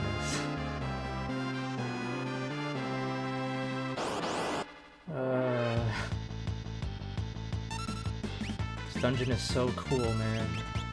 goodness. Uh... This dungeon is so cool, man.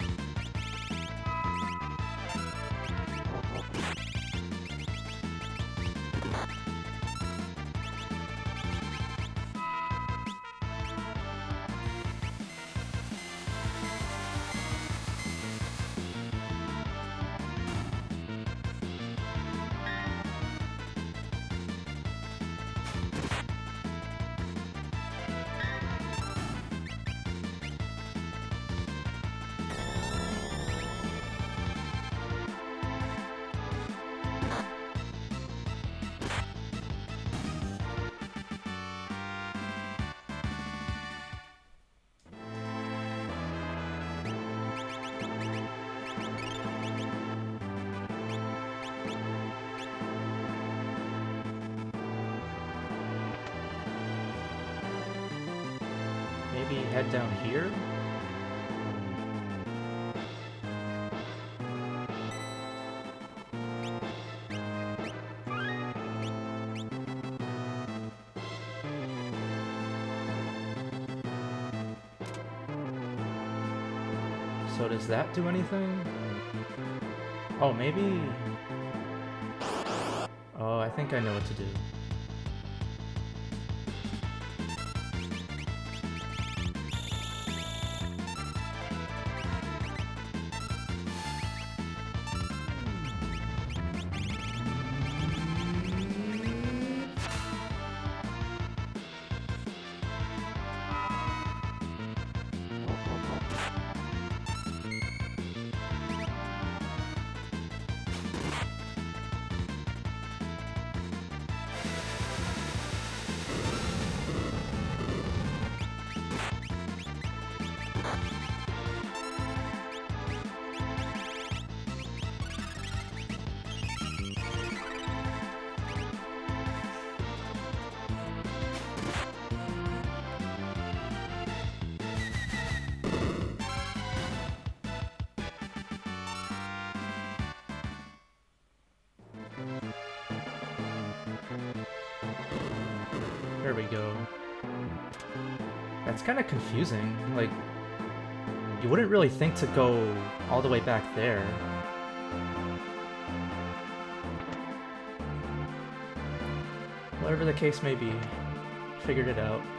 Maybe head down here? So does that do anything? Oh, maybe... Oh, I think I know what to do. There we go. That's kind of confusing. Like, you wouldn't really think to go all the way back there. Whatever the case may be, figured it out.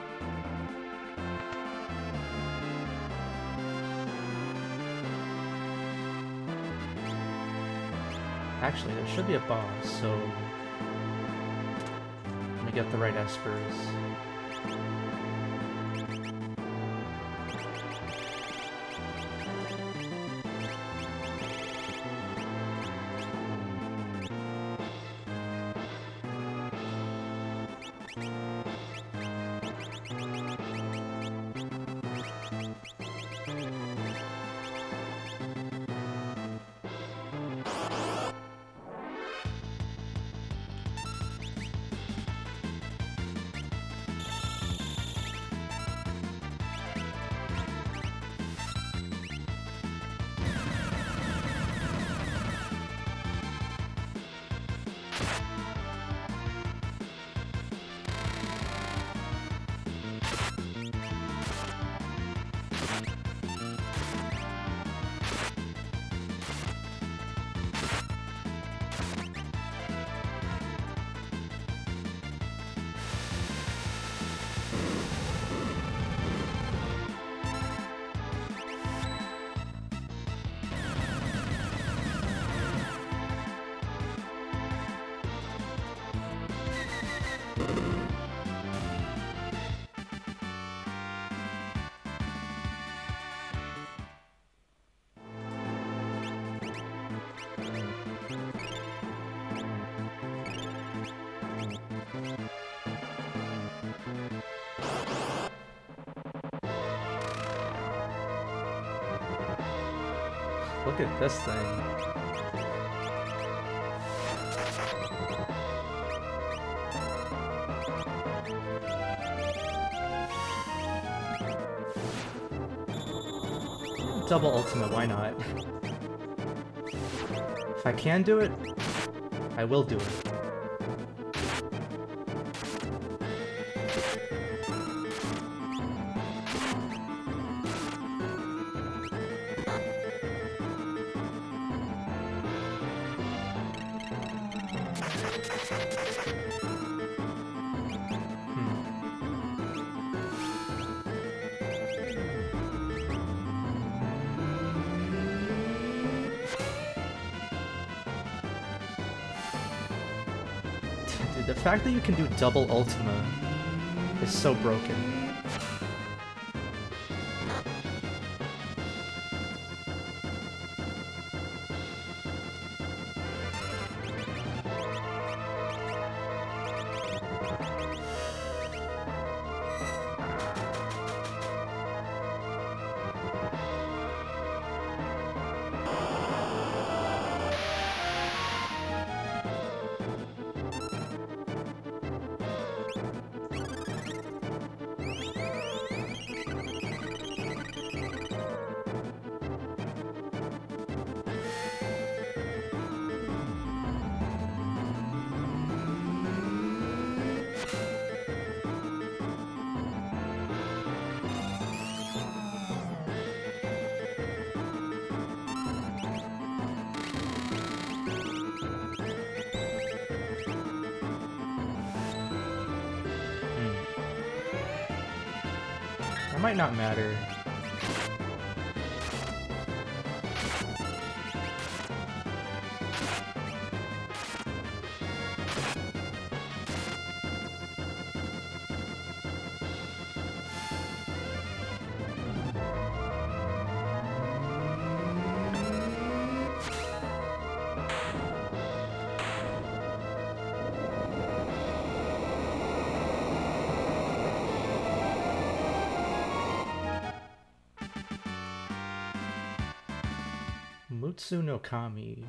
Actually, there should be a boss, so... me get the right espers. Look at this thing. Double ultimate, why not? If I can do it, I will do it. The fact that you can do double Ultima is so broken. It might not matter. Mutsu no Kami.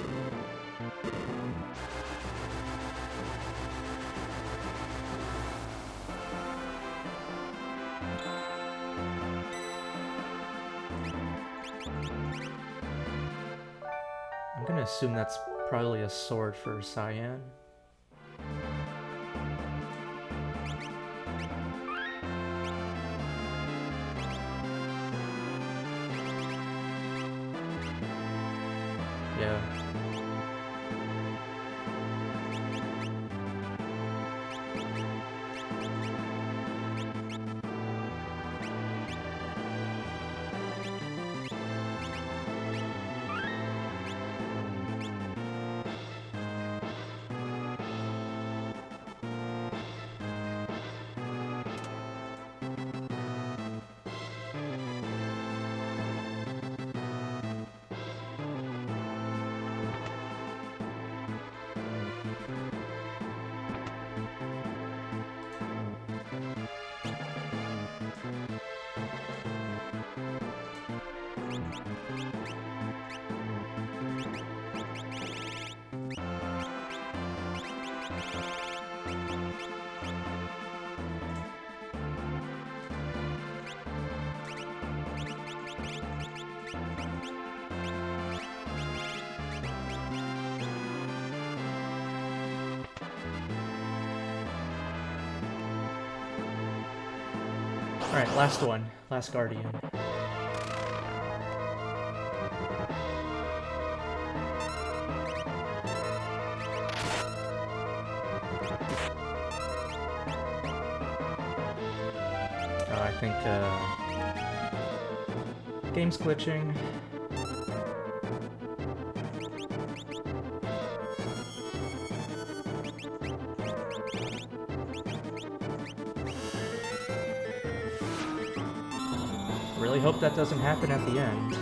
I'm gonna assume that's probably a sword for Cyan. Yeah. Alright, last one. Last Guardian. Oh, I think, uh... game's glitching. Really hope that doesn't happen at the end.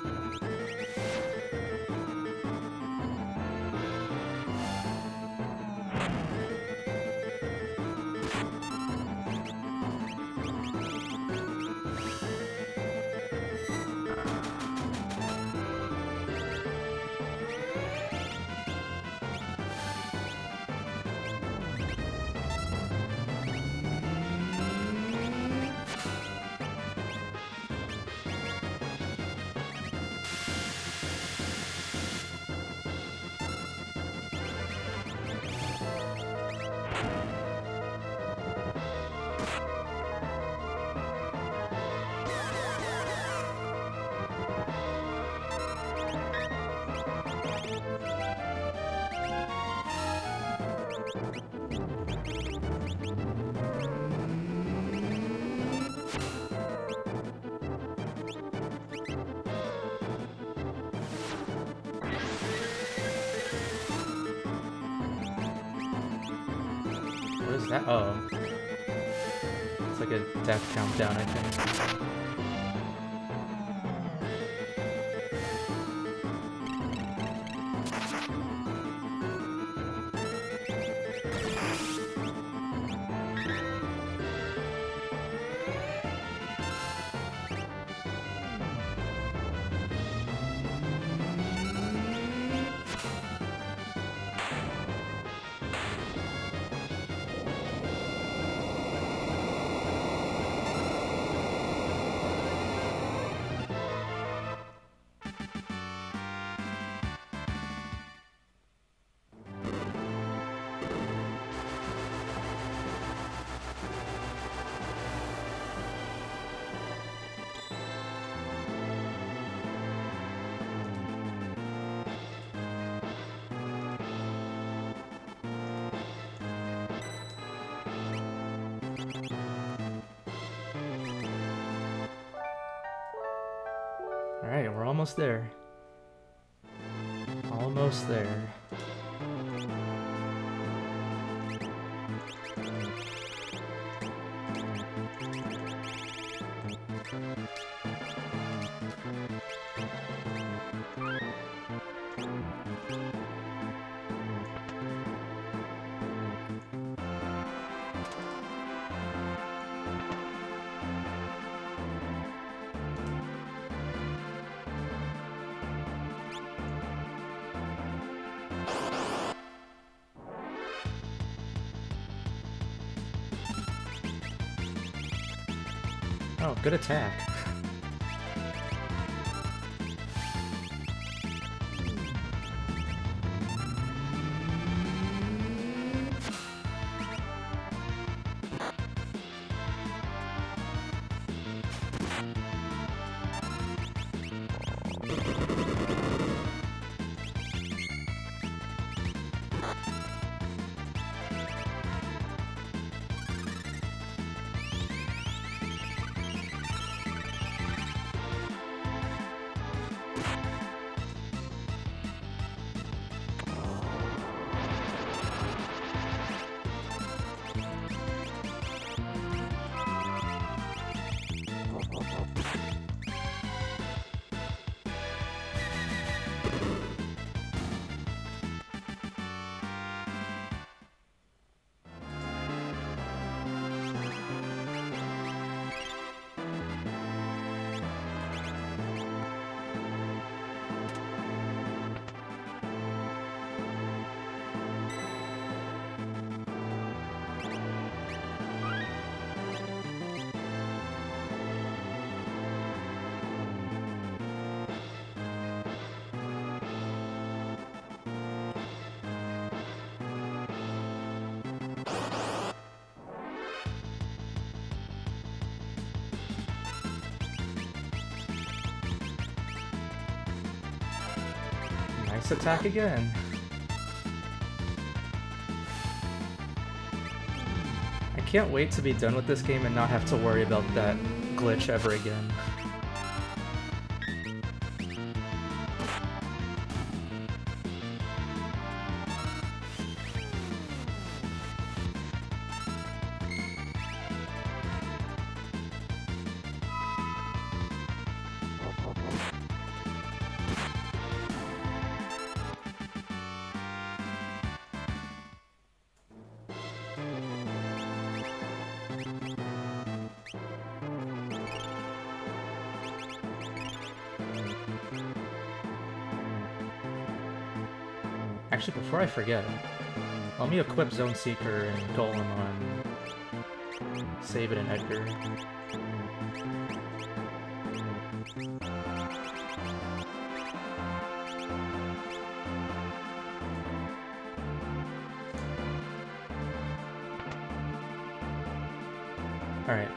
What is that? Oh. It's like a death countdown, I think. Alright, we're almost there. Almost there. Oh, good attack. let's attack again. I can't wait to be done with this game and not have to worry about that glitch ever again. Actually, before I forget, let me equip Zone Seeker and Golem on Save It and Edgar. Alright.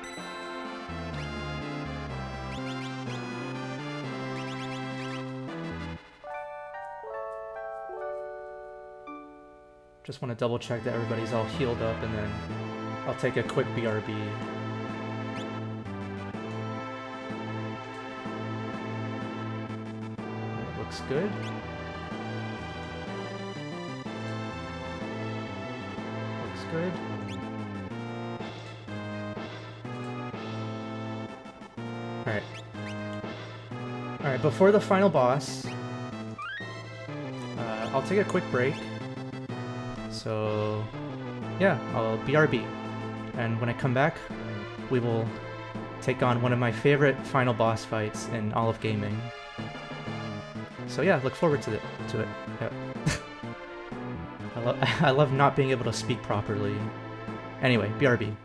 Just want to double check that everybody's all healed up, and then I'll take a quick B R B. It looks good. Looks good. Alright. Alright, before the final boss, uh, I'll take a quick break. So, yeah, I'll B R B. And when I come back, we will take on one of my favorite final boss fights in all of gaming. So yeah, look forward to it. To it. Yeah. I, lo I love not being able to speak properly. Anyway, B R B.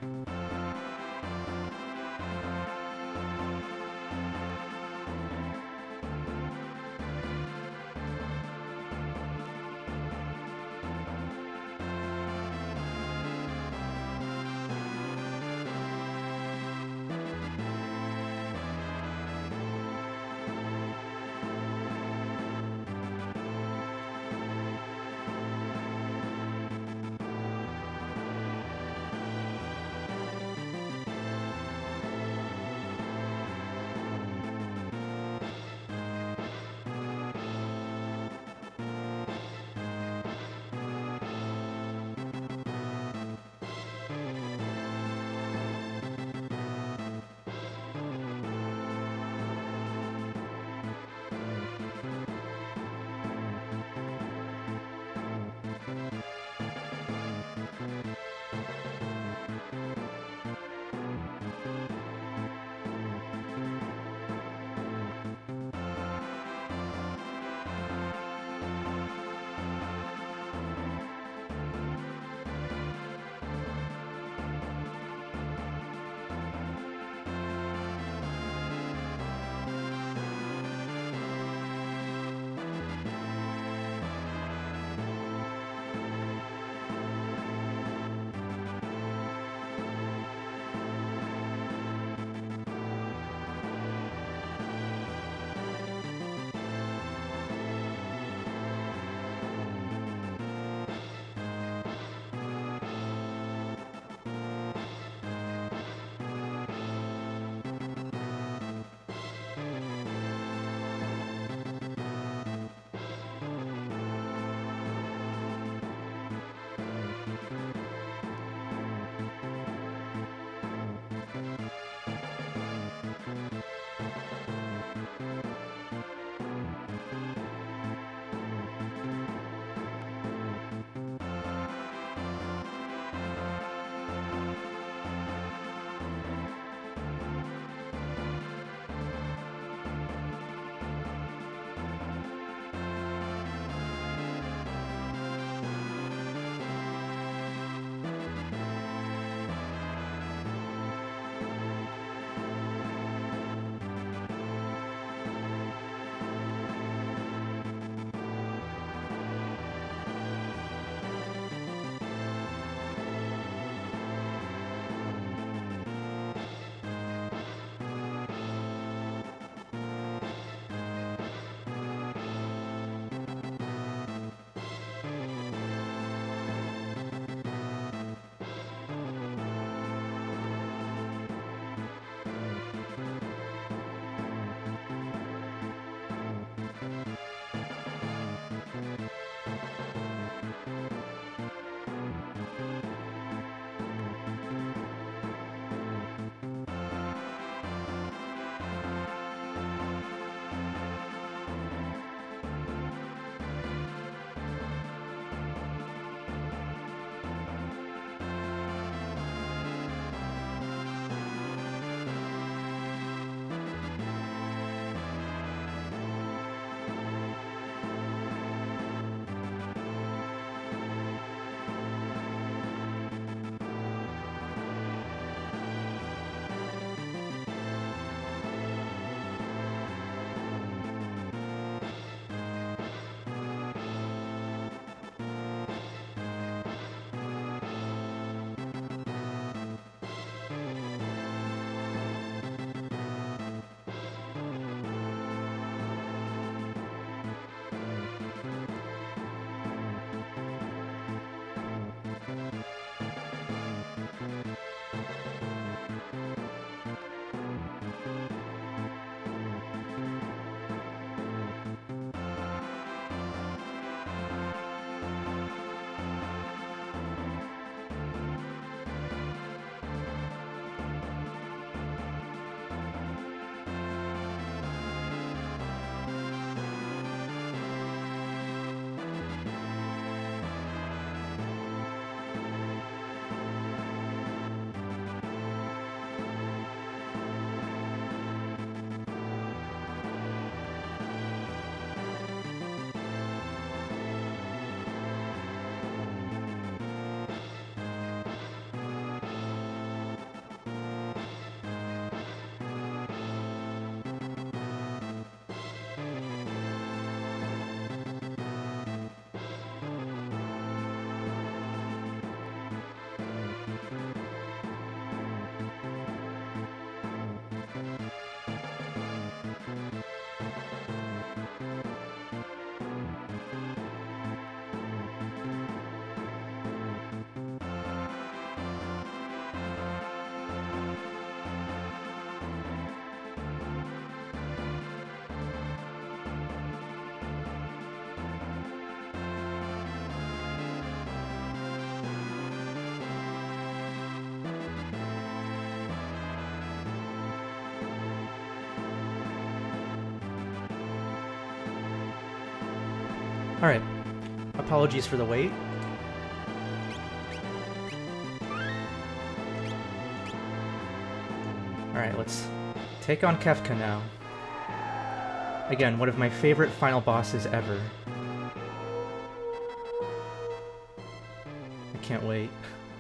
Alright. Apologies for the wait. Alright, let's take on Kefka now. Again, one of my favorite final bosses ever. I can't wait.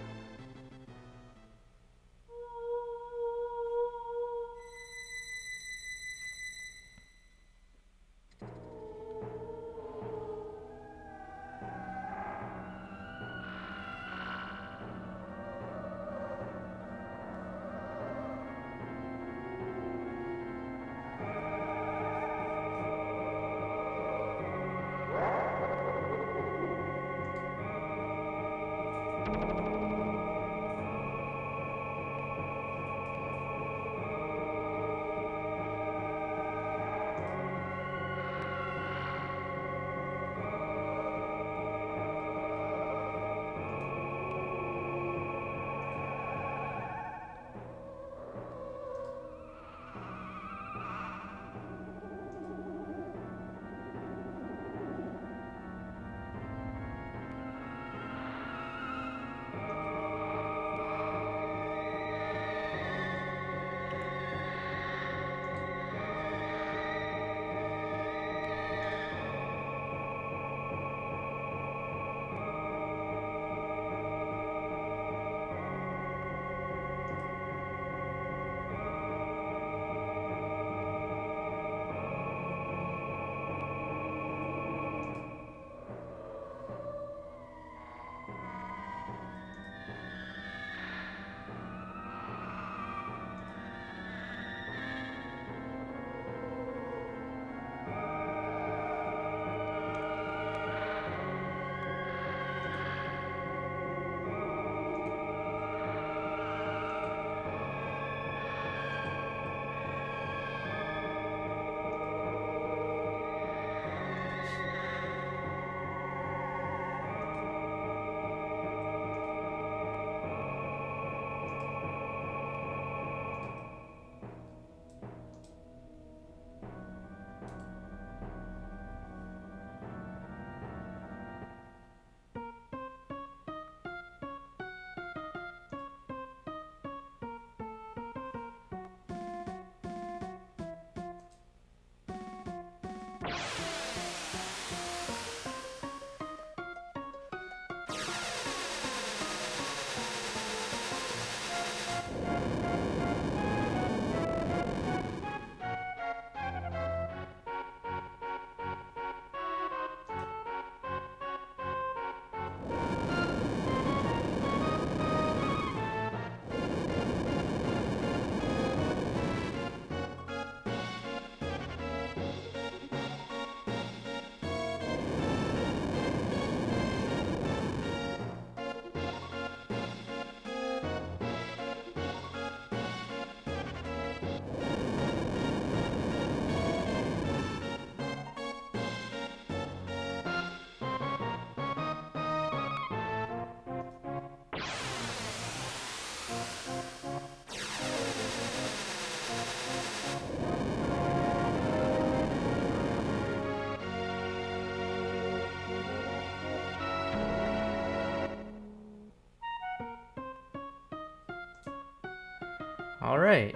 Alright,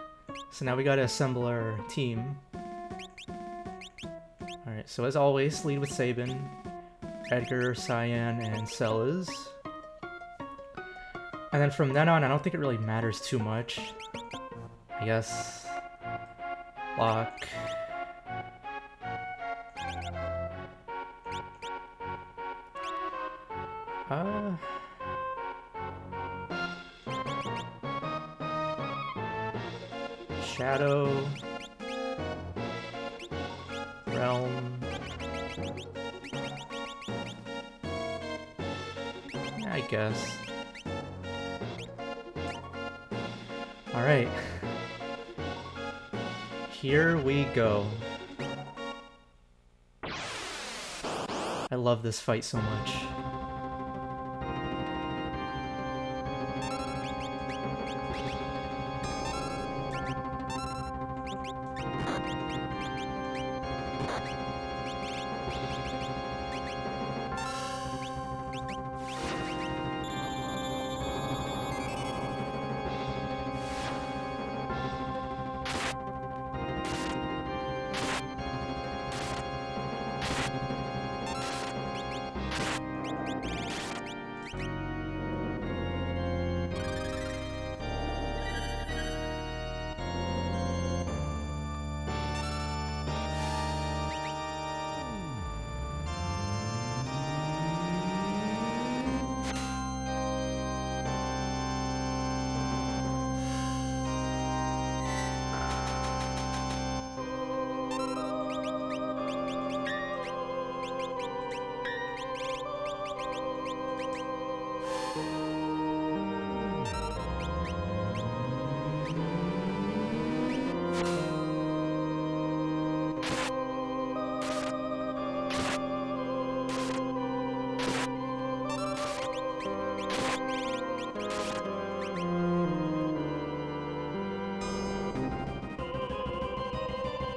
so now we gotta assemble our team. Alright, so as always, lead with Sabin, Edgar, Cyan, and Sellers. And then from then on, I don't think it really matters too much. I guess... Locke... Uh... Shadow... Realm... Yeah, I guess. Alright. Here we go. I love this fight so much.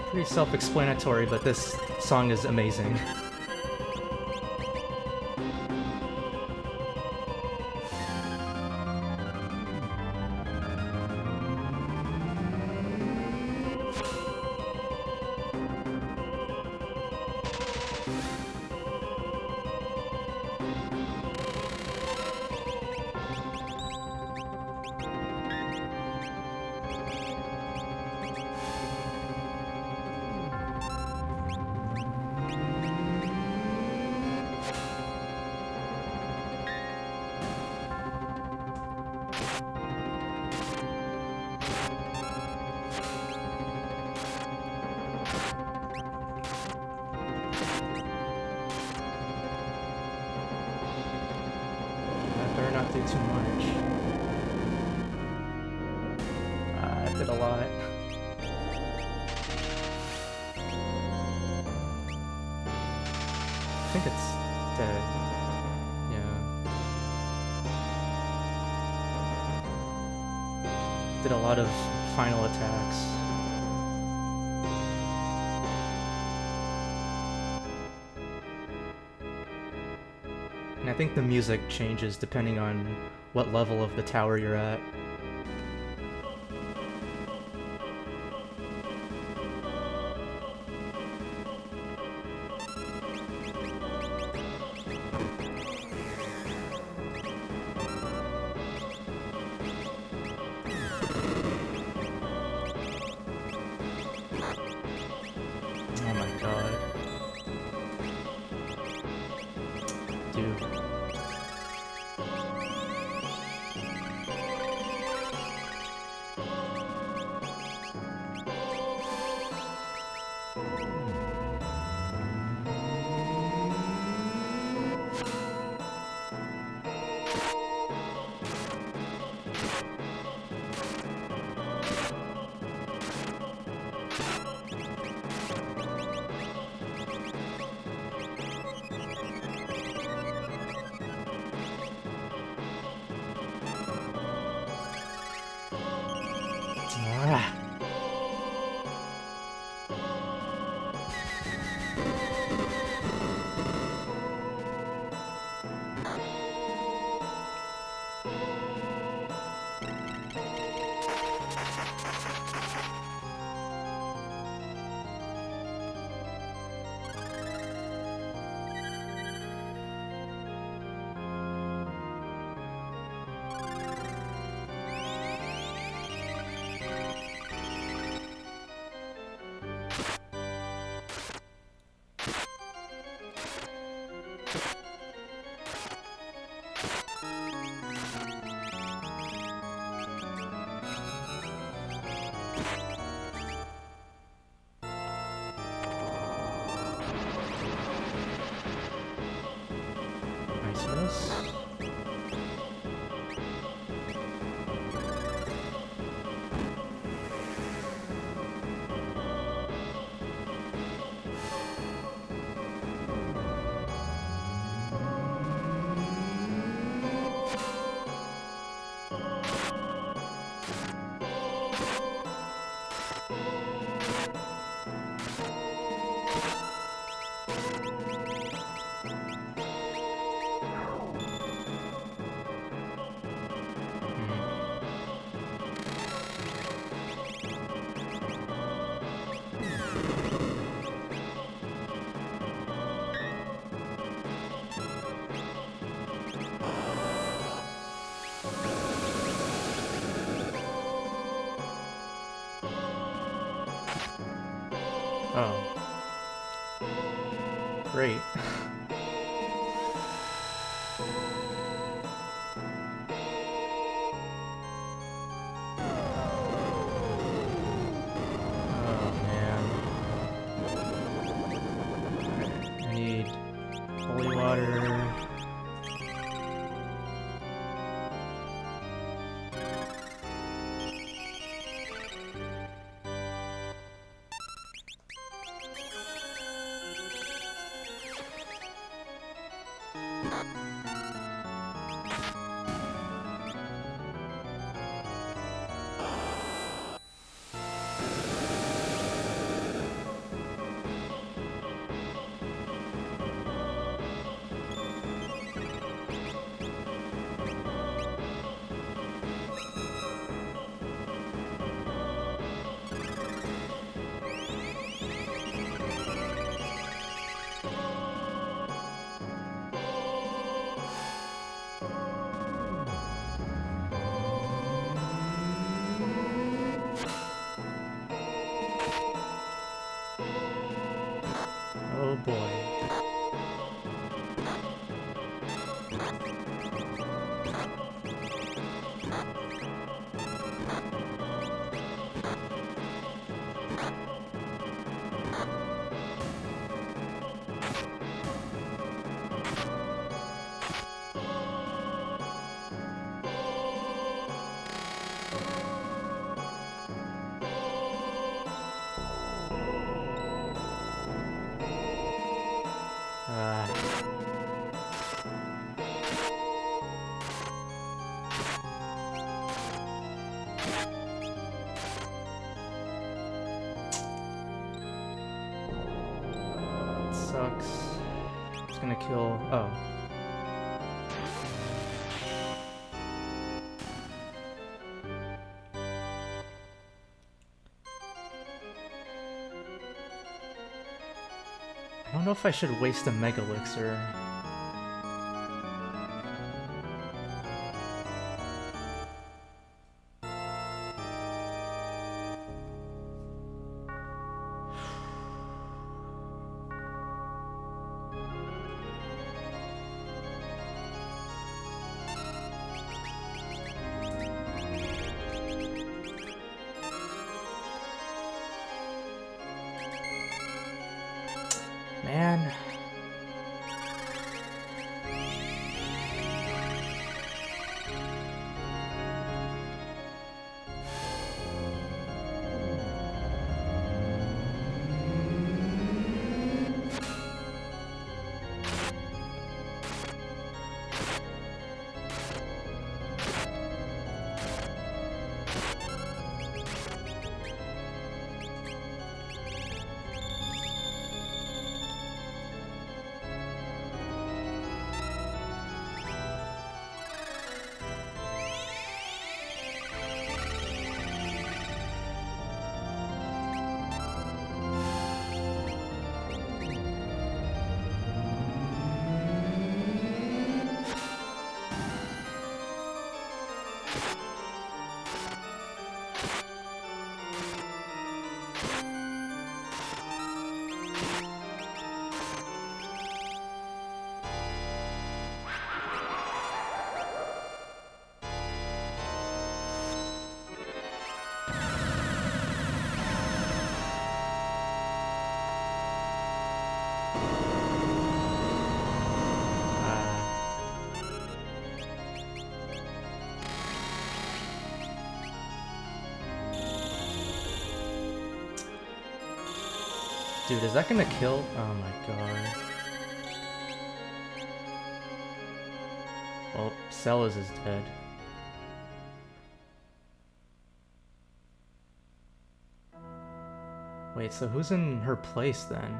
Pretty self-explanatory, but this song is amazing. Do too much. Uh, I did a lot. I think it's dead. Yeah. Did a lot of final attacks. And I think the music changes depending on what level of the tower you're at. Oh my god. Dude. Ah. Niceness. Oh. Great. Oh man. I need holy water. sucks. It's gonna kill... oh. I don't know if I should waste a Mega Elixir. Man. Dude, is that gonna kill? Oh my god. Well, Celis is dead. Wait, so who's in her place then?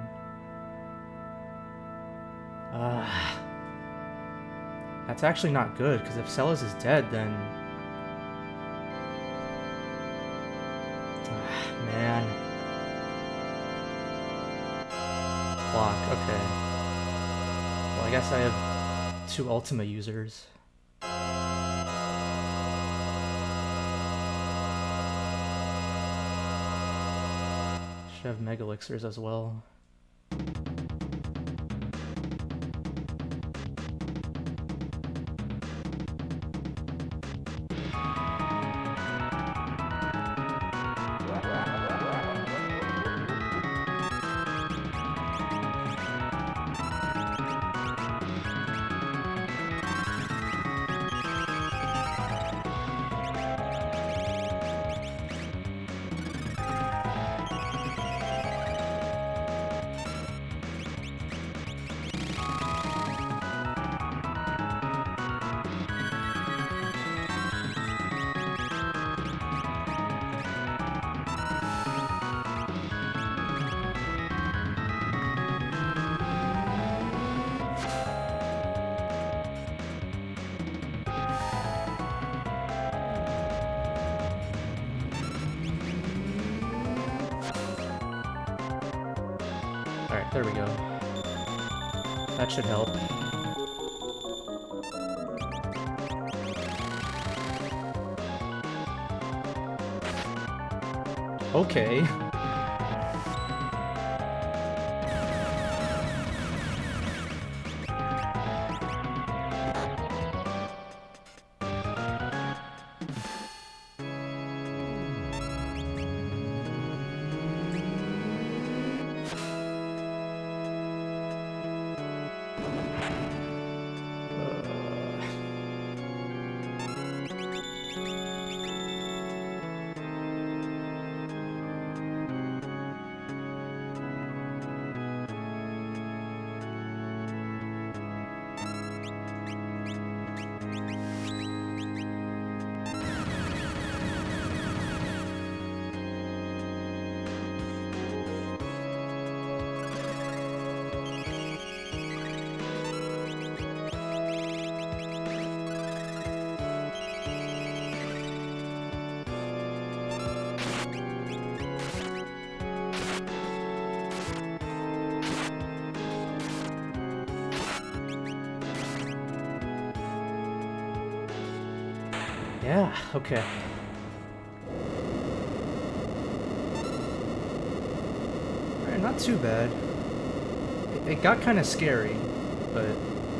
Ah. That's actually not good, because if Celis is dead, then... Ah, man. Block, okay. Well, I guess I have two Ultima users. Should have Mega Elixirs as well. Alright, there we go. That should help. Okay. Yeah, okay. Alright, not too bad. It, it got kind of scary, but...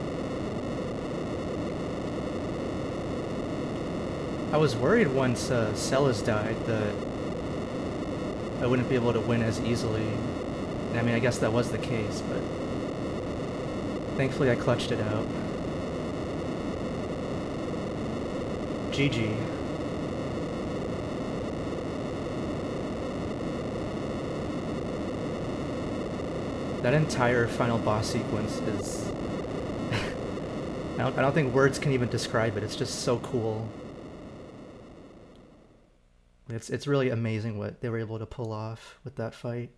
I was worried once uh, Celis died that I wouldn't be able to win as easily. I mean, I guess that was the case, but... Thankfully I clutched it out. G G. That entire final boss sequence is... I, don't, I don't think words can even describe it. It's just so cool. It's, it's really amazing what they were able to pull off with that fight.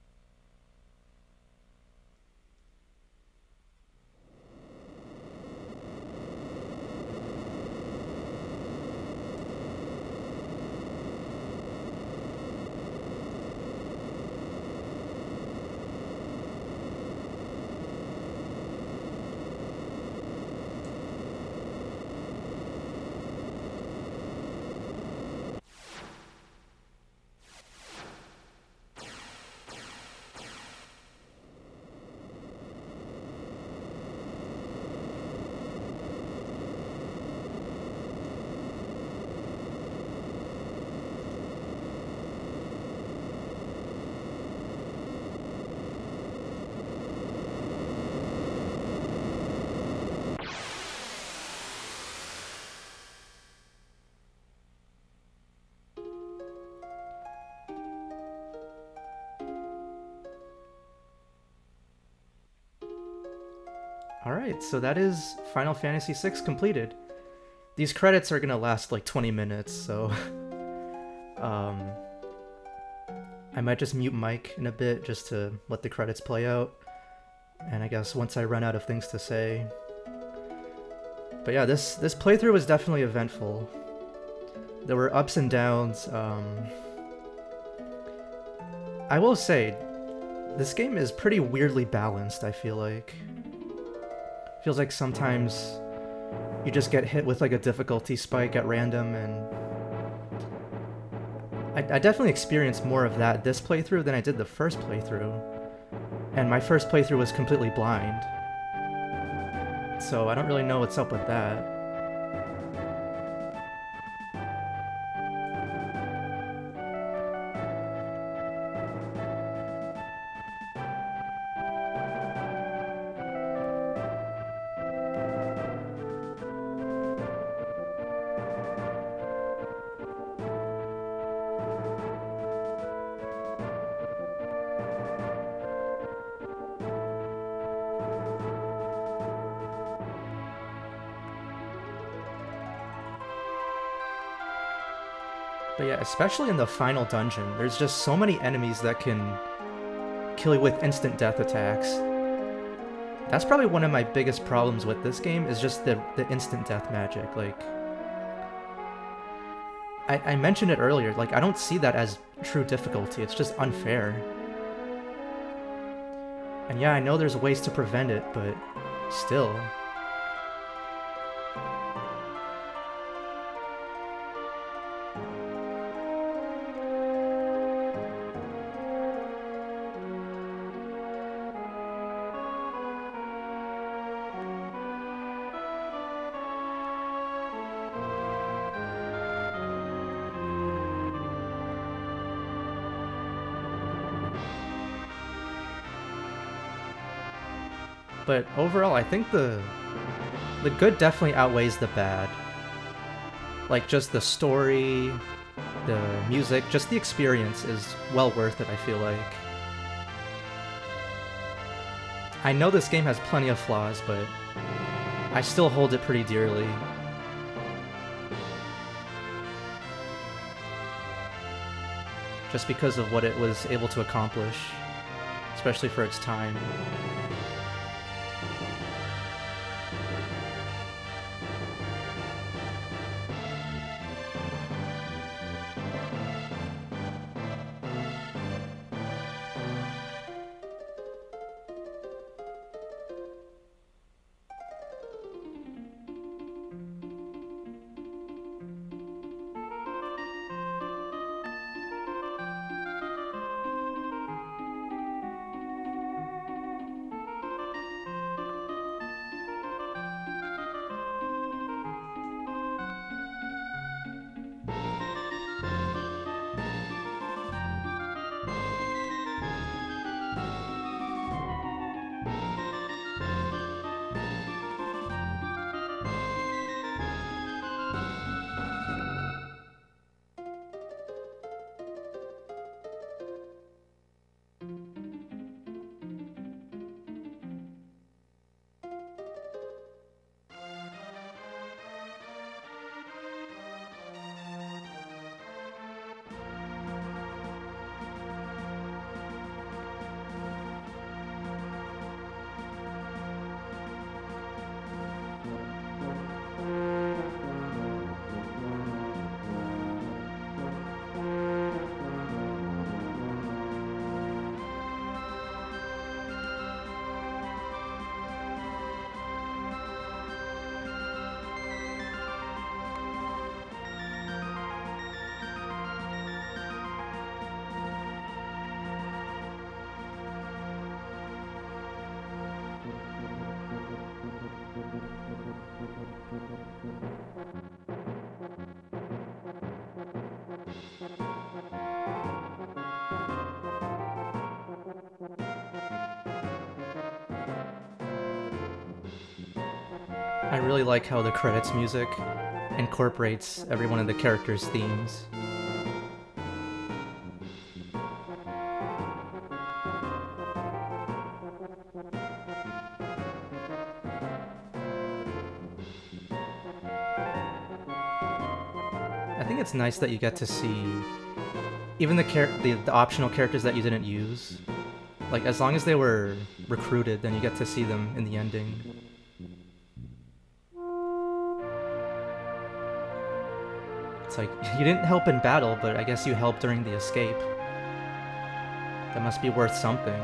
Alright, so that is Final Fantasy six completed. These credits are gonna last like twenty minutes, so... um, I might just mute Mike in a bit just to let the credits play out. And I guess once I run out of things to say... But yeah, this, this playthrough was definitely eventful. There were ups and downs. Um, I will say, this game is pretty weirdly balanced, I feel like. Feels like sometimes you just get hit with like a difficulty spike at random, and I, I definitely experienced more of that this playthrough than I did the first playthrough. And my first playthrough was completely blind. So I don't really know what's up with that. But yeah, especially in the final dungeon, there's just so many enemies that can kill you with instant death attacks. That's probably one of my biggest problems with this game, is just the, the instant death magic. Like, I, I mentioned it earlier, like, I don't see that as true difficulty, it's just unfair. And yeah, I know there's ways to prevent it, but still... But overall, I think the the good definitely outweighs the bad. Like, just the story, the music, just the experience is well worth it, I feel like. I know this game has plenty of flaws, but I still hold it pretty dearly. Just because of what it was able to accomplish, especially for its time. I really like how the credits music incorporates every one of the characters' themes. I think it's nice that you get to see even the, char- the the optional characters that you didn't use. Like, as long as they were recruited, then you get to see them in the ending. It's like, you didn't help in battle, but I guess you helped during the escape. That must be worth something.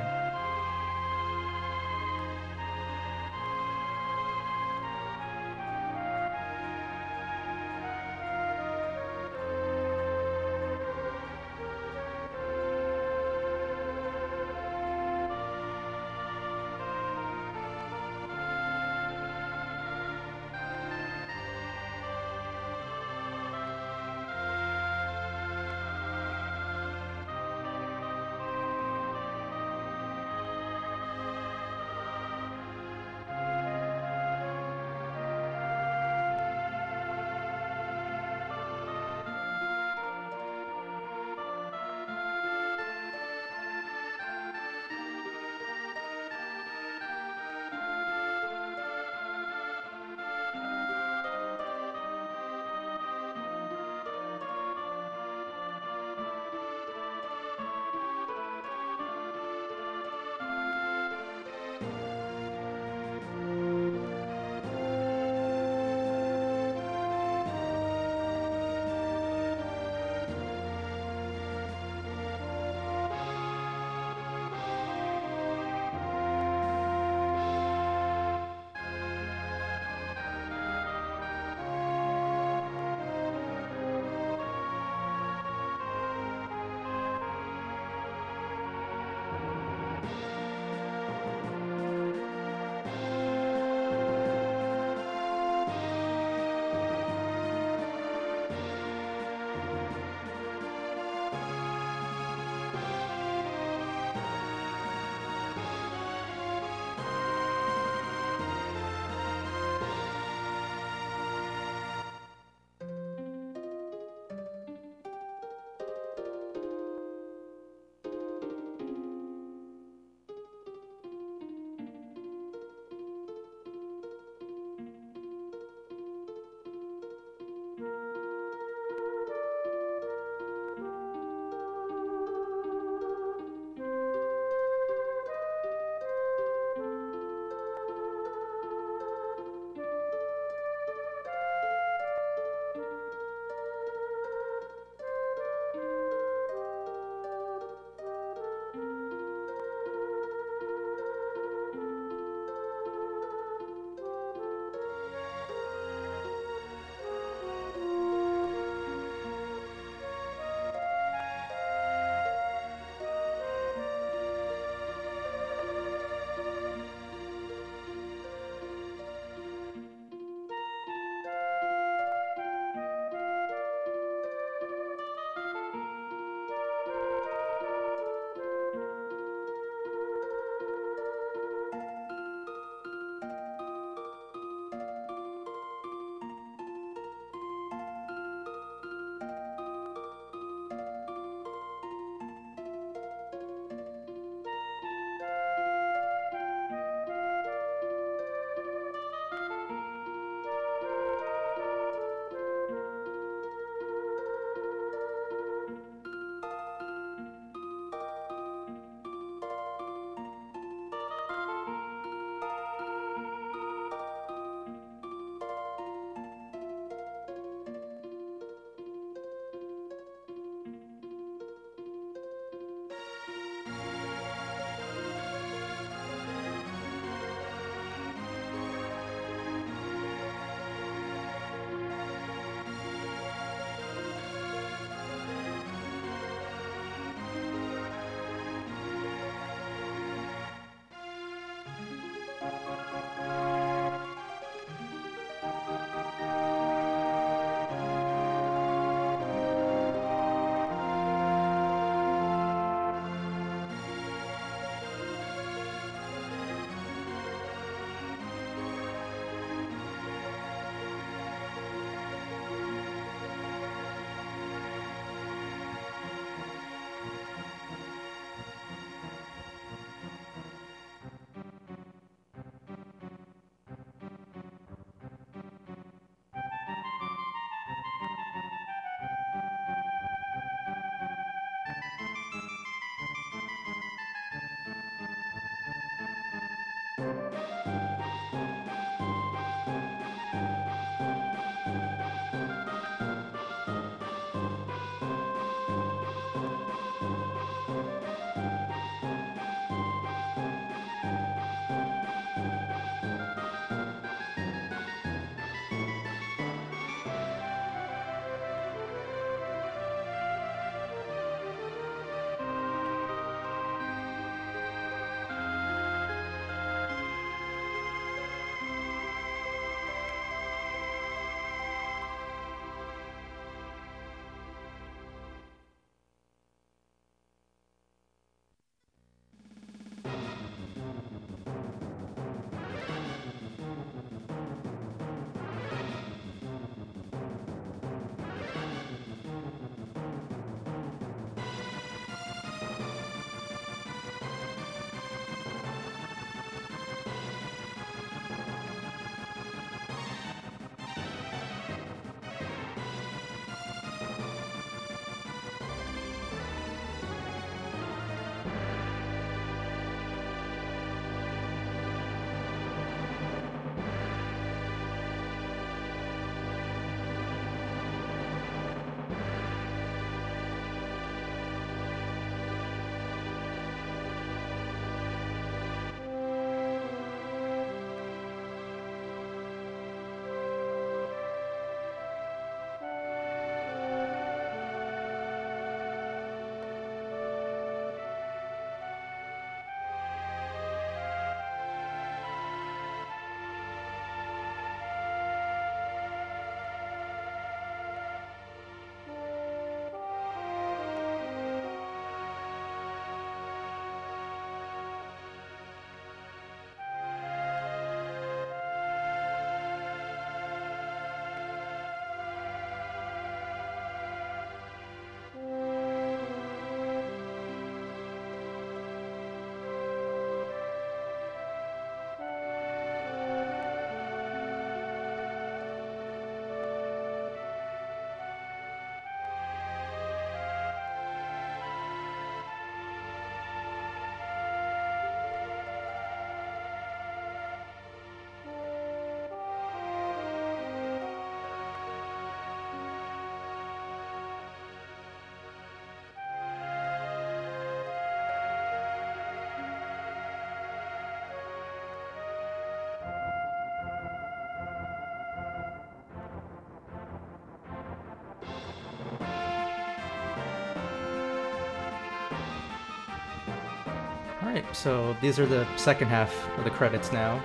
Alright, so these are the second half of the credits now.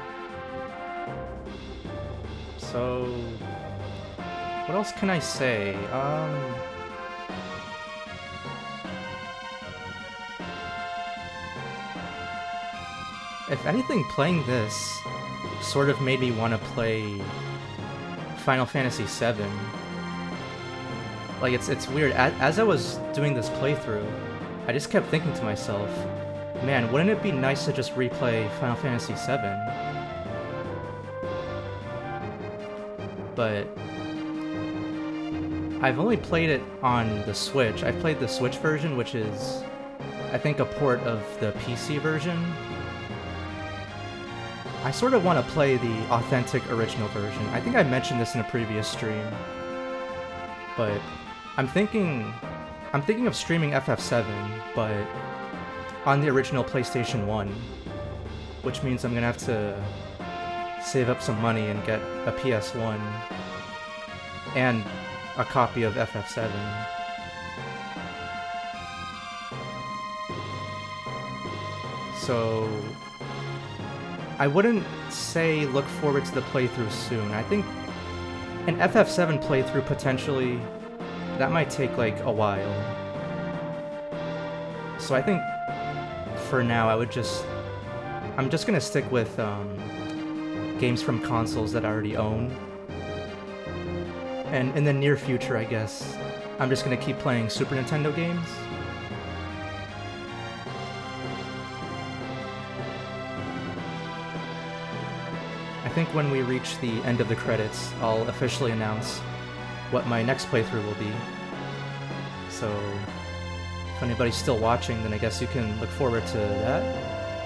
So... what else can I say? Um... If anything, playing this sort of made me want to play Final Fantasy seven. Like, it's it's weird. As, as I was doing this playthrough, I just kept thinking to myself, man, wouldn't it be nice to just replay Final Fantasy seven? But I've only played it on the Switch. I played the Switch version, which is, I think, a port of the P C version. I sort of want to play the authentic original version. I think I mentioned this in a previous stream, but I'm thinking, I'm thinking of streaming F F seven, but on the original PlayStation one, which means I'm gonna have to save up some money and get a P S one and a copy of F F seven. So I wouldn't say look forward to the playthrough soon. I think an F F seven playthrough potentially, that might take like a while. So I think for now I would just, I'm just gonna stick with um, games from consoles that I already own. And in the near future, I guess, I'm just gonna keep playing Super Nintendo games. I think when we reach the end of the credits, I'll officially announce what my next playthrough will be. So, if anybody's still watching, then I guess you can look forward to that.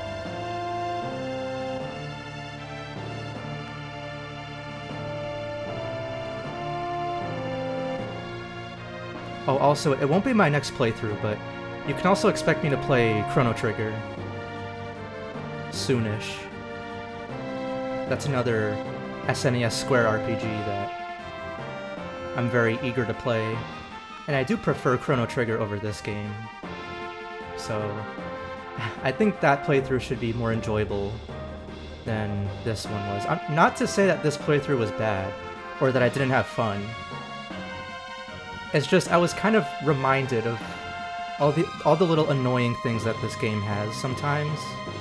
Oh, also, it won't be my next playthrough, but you can also expect me to play Chrono Trigger soonish. That's another S N E S Square R P G that I'm very eager to play, and I do prefer Chrono Trigger over this game. So I think that playthrough should be more enjoyable than this one was. I'm, not to say that this playthrough was bad, or that I didn't have fun. It's just I was kind of reminded of all the all the little annoying things that this game has sometimes.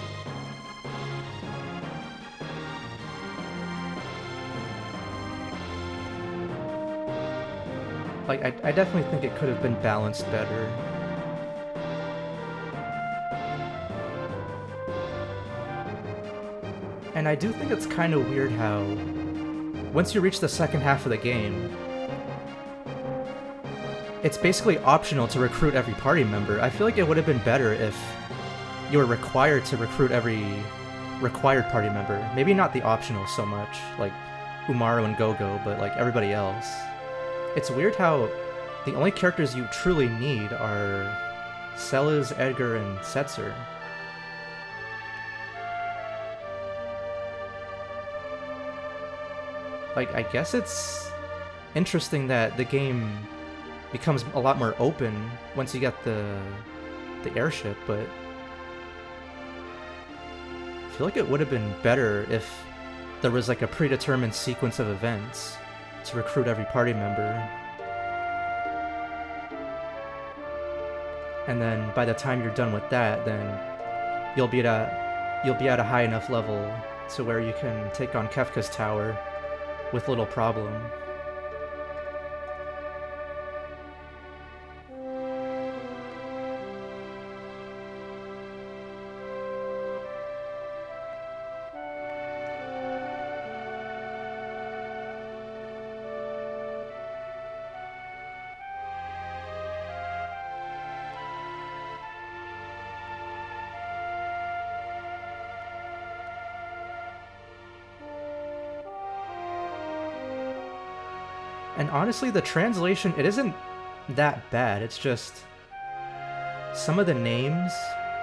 Like, I, I definitely think it could have been balanced better. And I do think it's kind of weird how, once you reach the second half of the game, it's basically optional to recruit every party member. I feel like it would have been better if you were required to recruit every required party member. Maybe not the optional so much, like Umaru and Gogo, but like everybody else. It's weird how the only characters you truly need are Celes, Edgar, and Setzer. Like, I guess it's interesting that the game becomes a lot more open once you get the the airship, but I feel like it would have been better if there was like a predetermined sequence of events to recruit every party member. And then by the time you're done with that, then you'll be at a you'll be at a high enough level to where you can take on Kefka's tower with little problem. And honestly, the translation, it isn't that bad. It's just some of the names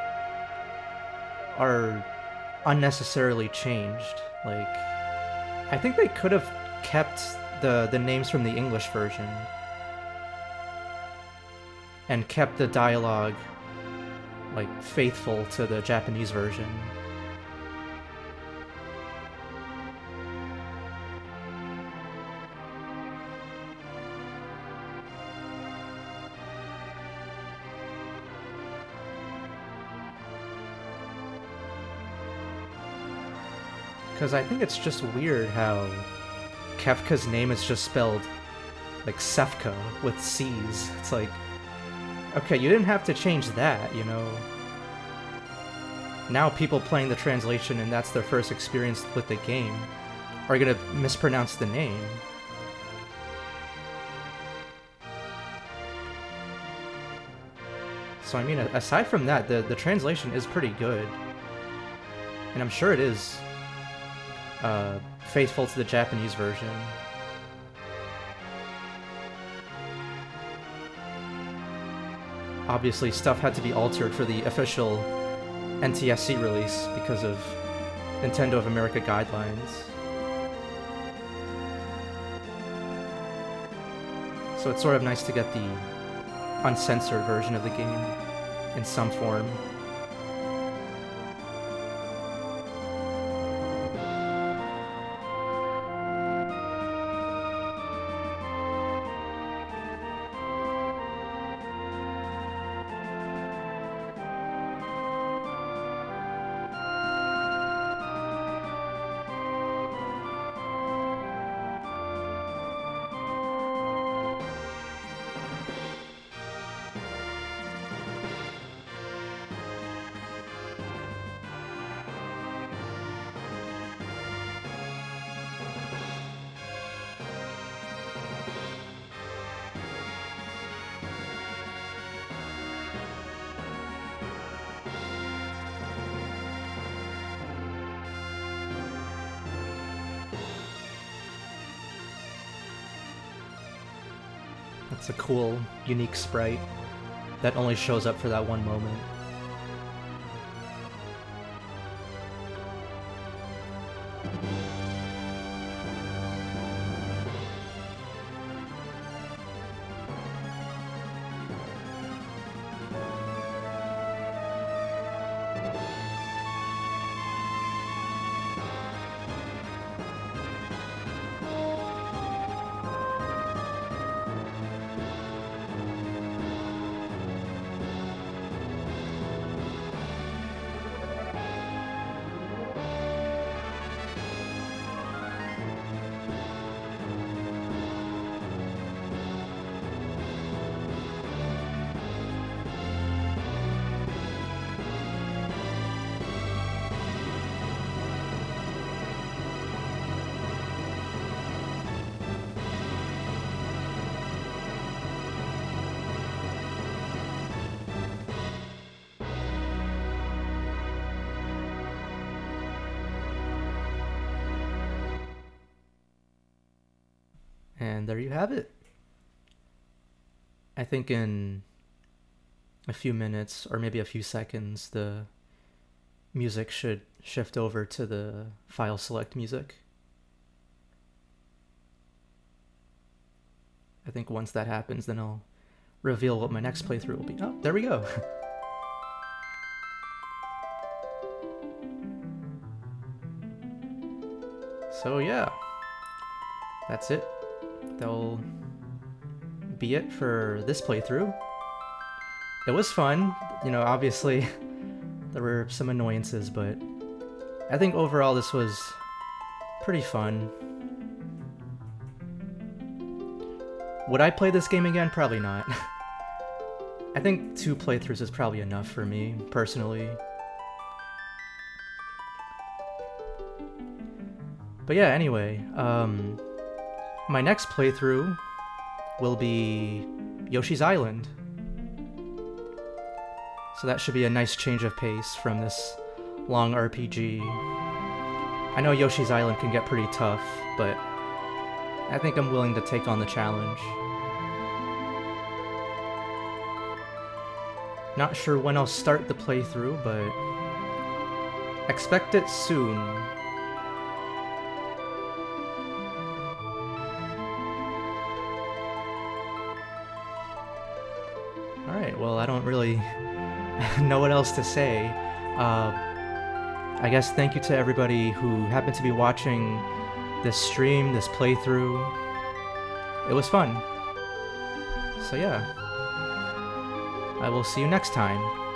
are unnecessarily changed. Like, I think they could have kept the, the names from the English version and kept the dialogue like, faithful to the Japanese version. Because I think it's just weird how Kefka's name is just spelled like Sefka with C's. It's like, okay, you didn't have to change that, you know? Now people playing the translation and that's their first experience with the game are gonna mispronounce the name. So I mean, aside from that, the, the translation is pretty good. And I'm sure it is uh, faithful to the Japanese version. Obviously, stuff had to be altered for the official N T S C release because of Nintendo of America guidelines. So it's sort of nice to get the uncensored version of the game in some form. It's a cool, unique sprite that only shows up for that one moment. And there you have it. I think in a few minutes, or maybe a few seconds, the music should shift over to the file select music. I think once that happens, then I'll reveal what my next playthrough will be. Oh, there we go. So yeah, that's it. That'll be it for this playthrough. It was fun, you know, obviously there were some annoyances, but I think overall this was pretty fun. Would I play this game again? Probably not. I think two playthroughs is probably enough for me, personally. But yeah, anyway, um, my next playthrough will be Yoshi's Island. So that should be a nice change of pace from this long R P G. I know Yoshi's Island can get pretty tough, but I think I'm willing to take on the challenge. Not sure when I'll start the playthrough, but expect it soon. Alright, well, I don't really know what else to say. Uh, I guess thank you to everybody who happened to be watching this stream, this playthrough. It was fun. So yeah. I will see you next time.